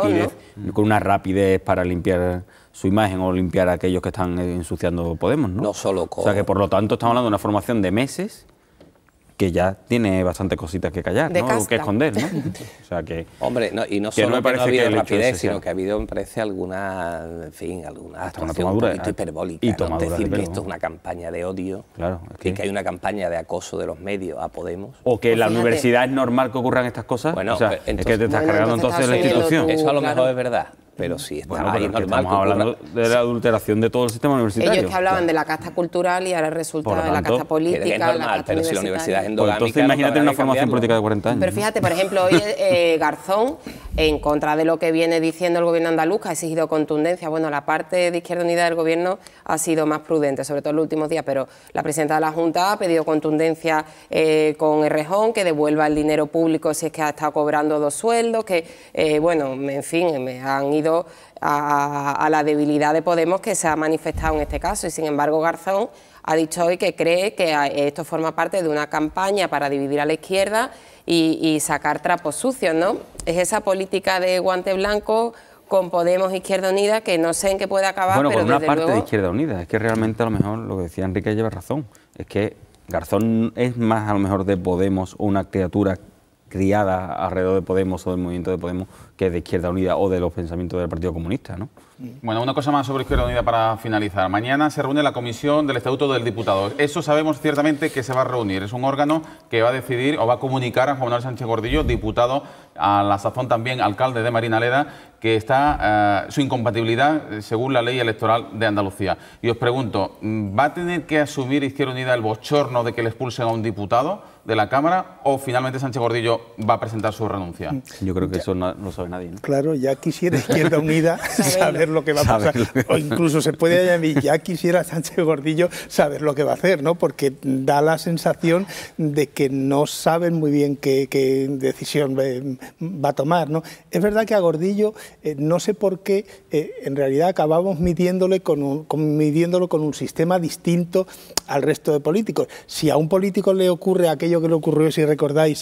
una rapidez para limpiar su imagen o limpiar a aquellos que están ensuciando Podemos, ¿no? No solo con... O sea que por lo tanto estamos hablando de una formación de meses que ya tiene bastantes cositas que callar, ¿no? Que esconder, ¿no? O sea que... Hombre, no, y no solo que no ha habido rapidez, sino que ha habido, me parece, alguna actuación un poquito hiperbólica, ¿no? Decir que esto es una campaña de odio, que hay una campaña de acoso de los medios a Podemos. O que en la universidad es normal que ocurran estas cosas. Bueno, o sea, es que te estás cargando entonces la institución. Eso a lo mejor es verdad. Pero sí, está ahí normal. Estamos hablando de la adulteración de todo el sistema universitario. Ellos que hablaban de la casta cultural y ahora resulta de la casta política. Es normal, pero si la universidad es endogámica... Entonces imagínate una formación política de 40 años. Pero fíjate, por ejemplo, hoy Garzón, en contra de lo que viene diciendo el gobierno andaluz, ha exigido contundencia. Bueno, la parte de Izquierda Unida del gobierno ha sido más prudente, sobre todo en los últimos días, pero la presidenta de la Junta ha pedido contundencia con Errejón, que devuelva el dinero público si es que ha estado cobrando 2 sueldos, que, bueno, en fin, me han ido a la debilidad de Podemos que se ha manifestado en este caso, y sin embargo Garzón ha dicho hoy que cree que esto forma parte de una campaña para dividir a la izquierda y sacar trapos sucios, ¿no? Es esa política de guante blanco con Podemos e Izquierda Unida que no sé en qué puede acabar, bueno, pero por una desde parte luego... de Izquierda Unida, es que realmente a lo mejor lo que decía Enrique lleva razón, es que Garzón es más a lo mejor de Podemos o una criatura criada alrededor de Podemos o del movimiento de Podemos que de Izquierda Unida o de los pensamientos del Partido Comunista, ¿no? Bueno, una cosa más sobre Izquierda Unida para finalizar. Mañana se reúne la Comisión del Estatuto del Diputado. Eso sabemos ciertamente que se va a reunir. Es un órgano que va a decidir o va a comunicar a Juan Manuel Sánchez Gordillo, diputado, a la sazón también alcalde de Marinaleda, que está su incompatibilidad según la ley electoral de Andalucía. Y os pregunto, ¿va a tener que asumir Izquierda Unida el bochorno de que le expulsen a un diputado de la Cámara o finalmente Sánchez Gordillo va a presentar su renuncia? Yo creo que eso no lo sabe nadie, ¿no? Claro, ya quisiera Izquierda Unida saber lo que va a pasar. O incluso se puede añadir, ya quisiera Sánchez Gordillo saber lo que va a hacer, ¿no? Porque da la sensación de que no saben muy bien qué decisión va a tomar, ¿no? Es verdad que a Gordillo, no sé por qué, en realidad acabamos midiéndolo con un sistema distinto al resto de políticos. Si a un político le ocurre aquello que le ocurrió, si recordáis,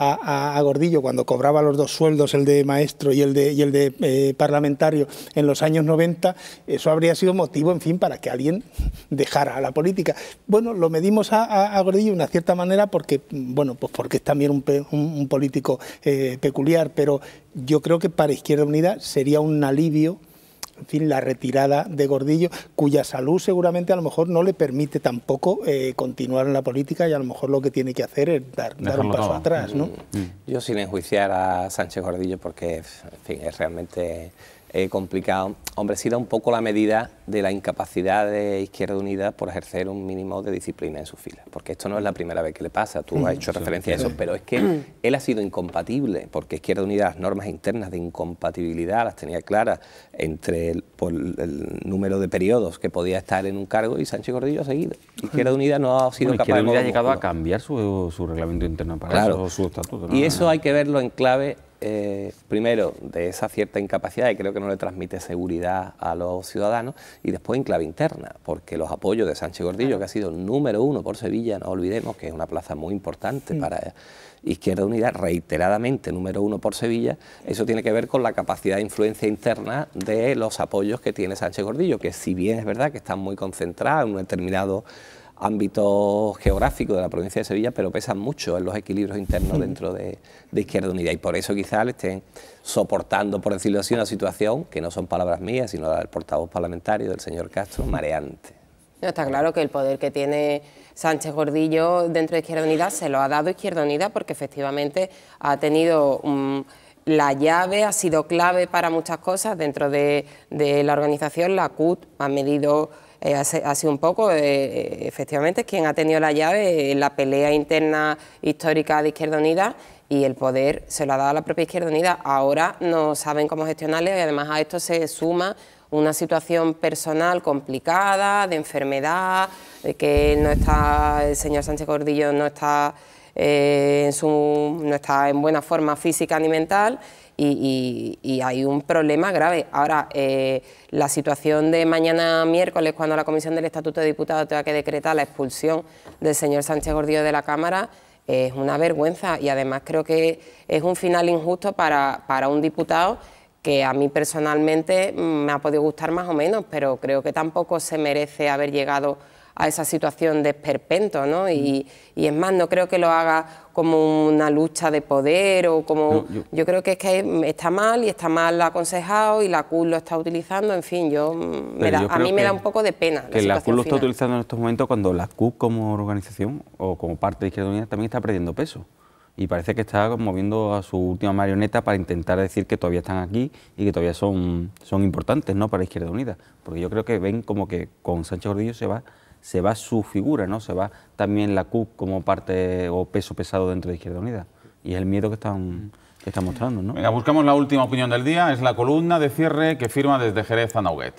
a Gordillo cuando cobraba los 2 sueldos, el de maestro y el de parlamentario en los años 90, eso habría sido motivo, en fin, para que alguien dejara la política. Bueno, lo medimos a Gordillo de una cierta manera porque, bueno, pues porque es también un político peculiar, pero yo creo que para Izquierda Unida sería un alivio, en fin, la retirada de Gordillo, cuya salud seguramente a lo mejor no le permite tampoco continuar en la política y a lo mejor lo que tiene que hacer es dar un paso atrás, ¿no? Yo sin enjuiciar a Sánchez Gordillo porque, en fin, es realmente complicado. Hombre, sí da un poco la medida de la incapacidad de Izquierda Unida por ejercer un mínimo de disciplina en sus filas, porque esto no es la primera vez que le pasa, tú has hecho referencia a eso, pero es que él ha sido incompatible, porque Izquierda Unida las normas internas de incompatibilidad las tenía claras por el número de periodos que podía estar en un cargo, y Sánchez Gordillo ha seguido. Izquierda Unida no ha sido capaz de... Izquierda Unida ha llegado a cambiar su reglamento interno para eso, su estatuto, ¿no? Y eso hay que verlo en clave primero de esa cierta incapacidad, y creo que no le transmite seguridad a los ciudadanos, y después en clave interna, porque los apoyos de Sánchez Gordillo, que ha sido número 1 por Sevilla, no olvidemos que es una plaza muy importante para Izquierda Unida, reiteradamente número 1 por Sevilla, eso tiene que ver con la capacidad de influencia interna de los apoyos que tiene Sánchez Gordillo, que si bien es verdad que están muy concentrados en un determinado ámbito geográfico de la provincia de Sevilla, pero pesan mucho en los equilibrios internos dentro de Izquierda Unida, y por eso quizás le estén soportando, por decirlo así, una situación que no son palabras mías, sino la del portavoz parlamentario, del señor Castro, mareante. No, está claro que el poder que tiene Sánchez Gordillo dentro de Izquierda Unida se lo ha dado Izquierda Unida porque efectivamente ha tenido la llave, ha sido clave para muchas cosas dentro de la organización. La CUT ha medido ha sido un poco, efectivamente, quien ha tenido la llave en la pelea interna histórica de Izquierda Unida, y el poder se lo ha dado a la propia Izquierda Unida. Ahora no saben cómo gestionarlo, y además a esto se suma una situación personal complicada, de enfermedad, de que no está, el señor Sánchez Gordillo no está en buena forma física ni mental, y hay un problema grave. Ahora, la situación de mañana miércoles, cuando la Comisión del Estatuto de Diputados tenga que decretar la expulsión del señor Sánchez Gordillo de la Cámara, es una vergüenza, y además creo que es un final injusto para un diputado que a mí personalmente me ha podido gustar más o menos, pero creo que tampoco se merece haber llegado a esa situación de esperpento, ¿no? Y es más, no creo que lo haga como una lucha de poder o como... No, yo creo que es que está mal, y está mal aconsejado, y la CUT lo está utilizando, en fin, a mí me da un poco de pena. Que la CUT lo está utilizando en estos momentos cuando la CUT como organización o como parte de Izquierda Unida también está perdiendo peso. Y parece que está moviendo a su última marioneta para intentar decir que todavía están aquí y que todavía son importantes, ¿no?, para Izquierda Unida. Porque yo creo que ven como que con Sánchez Gordillo se va su figura, ¿no? Se va también la CUP como parte o peso pesado dentro de Izquierda Unida. Y es el miedo que están mostrando, ¿no? Venga, buscamos la última opinión del día. Es la columna de cierre que firma desde Jerez Ana Huguet.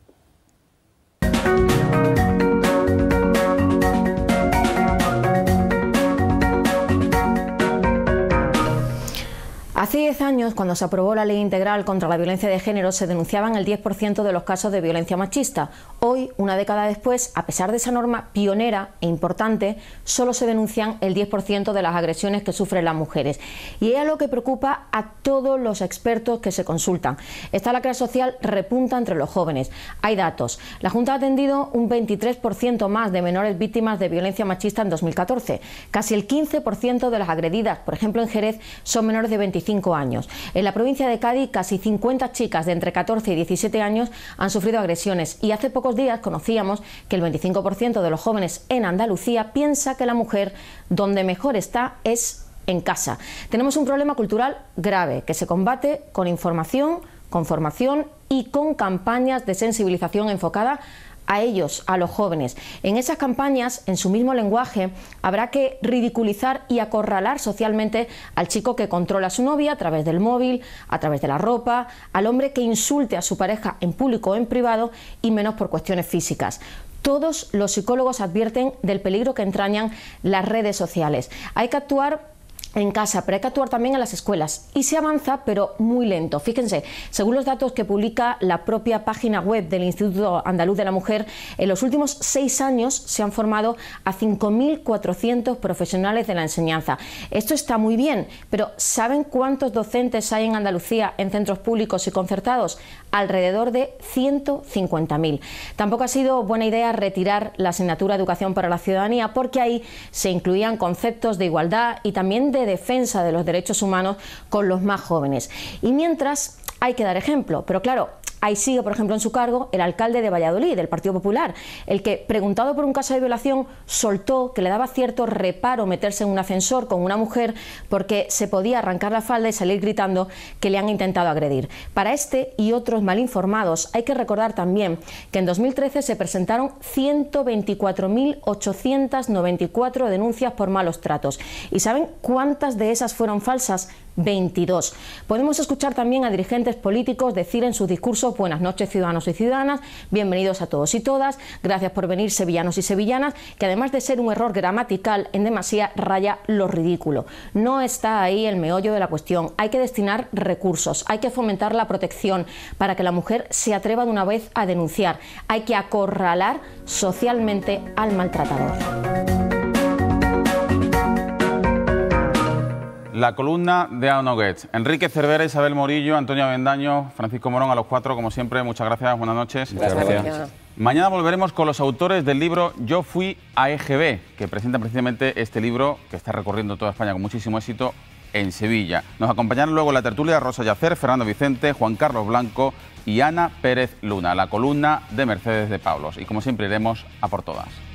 Hace 10 años, cuando se aprobó la Ley Integral contra la Violencia de Género, se denunciaban el 10% de los casos de violencia machista. Hoy, una década después, a pesar de esa norma pionera e importante, solo se denuncian el 10% de las agresiones que sufren las mujeres. Y es lo que preocupa a todos los expertos que se consultan. Esta lacra social repunta entre los jóvenes. Hay datos. La Junta ha atendido un 23% más de menores víctimas de violencia machista en 2014. Casi el 15% de las agredidas, por ejemplo en Jerez, son menores de 25 años. En la provincia de Cádiz, casi 50 chicas de entre 14 y 17 años han sufrido agresiones, y hace pocos días conocíamos que el 25% de los jóvenes en Andalucía piensa que la mujer donde mejor está es en casa. Tenemos un problema cultural grave que se combate con información, con formación y con campañas de sensibilización enfocada a ellos, a los jóvenes. En esas campañas, en su mismo lenguaje, habrá que ridiculizar y acorralar socialmente al chico que controla a su novia a través del móvil, a través de la ropa, al hombre que insulte a su pareja en público o en privado, y menos por cuestiones físicas. Todos los psicólogos advierten del peligro que entrañan las redes sociales. Hay que actuar en casa, pero hay que actuar también en las escuelas, y se avanza, pero muy lento. Fíjense, según los datos que publica la propia página web del Instituto Andaluz de la Mujer, en los últimos 6 años se han formado a 5.400 profesionales de la enseñanza. Esto está muy bien, pero ¿saben cuántos docentes hay en Andalucía en centros públicos y concertados? Alrededor de 150.000. Tampoco ha sido buena idea retirar la asignatura de Educación para la Ciudadanía, porque ahí se incluían conceptos de igualdad y también de defensa de los derechos humanos con los más jóvenes. Y mientras, hay que dar ejemplo, pero claro, ahí sigue, por ejemplo, en su cargo el alcalde de Valladolid, del Partido Popular, el que, preguntado por un caso de violación, soltó que le daba cierto reparo meterse en un ascensor con una mujer porque se podía arrancar la falda y salir gritando que le han intentado agredir. Para este y otros malinformados hay que recordar también que en 2013 se presentaron 124.894 denuncias por malos tratos. ¿Y saben cuántas de esas fueron falsas? 22. Podemos escuchar también a dirigentes políticos decir en sus discursos: buenas noches, ciudadanos y ciudadanas, bienvenidos a todos y todas, gracias por venir, sevillanos y sevillanas, que además de ser un error gramatical en demasía, raya lo ridículo. No está ahí el meollo de la cuestión. Hay que destinar recursos, hay que fomentar la protección para que la mujer se atreva de una vez a denunciar. Hay que acorralar socialmente al maltratador. La columna de Ana Huguet. Enrique Cervera, Isabel Morillo, Antonio Avendaño, Francisco Morón, a los 4, como siempre, muchas gracias, buenas noches. Muchas gracias. Mañana volveremos con los autores del libro Yo fui a EGB, que presentan precisamente este libro que está recorriendo toda España con muchísimo éxito en Sevilla. Nos acompañarán luego en la tertulia Rosa Yacer, Fernando Vicente, Juan Carlos Blanco y Ana Pérez Luna, la columna de Mercedes de Pablos. Y como siempre iremos a por todas.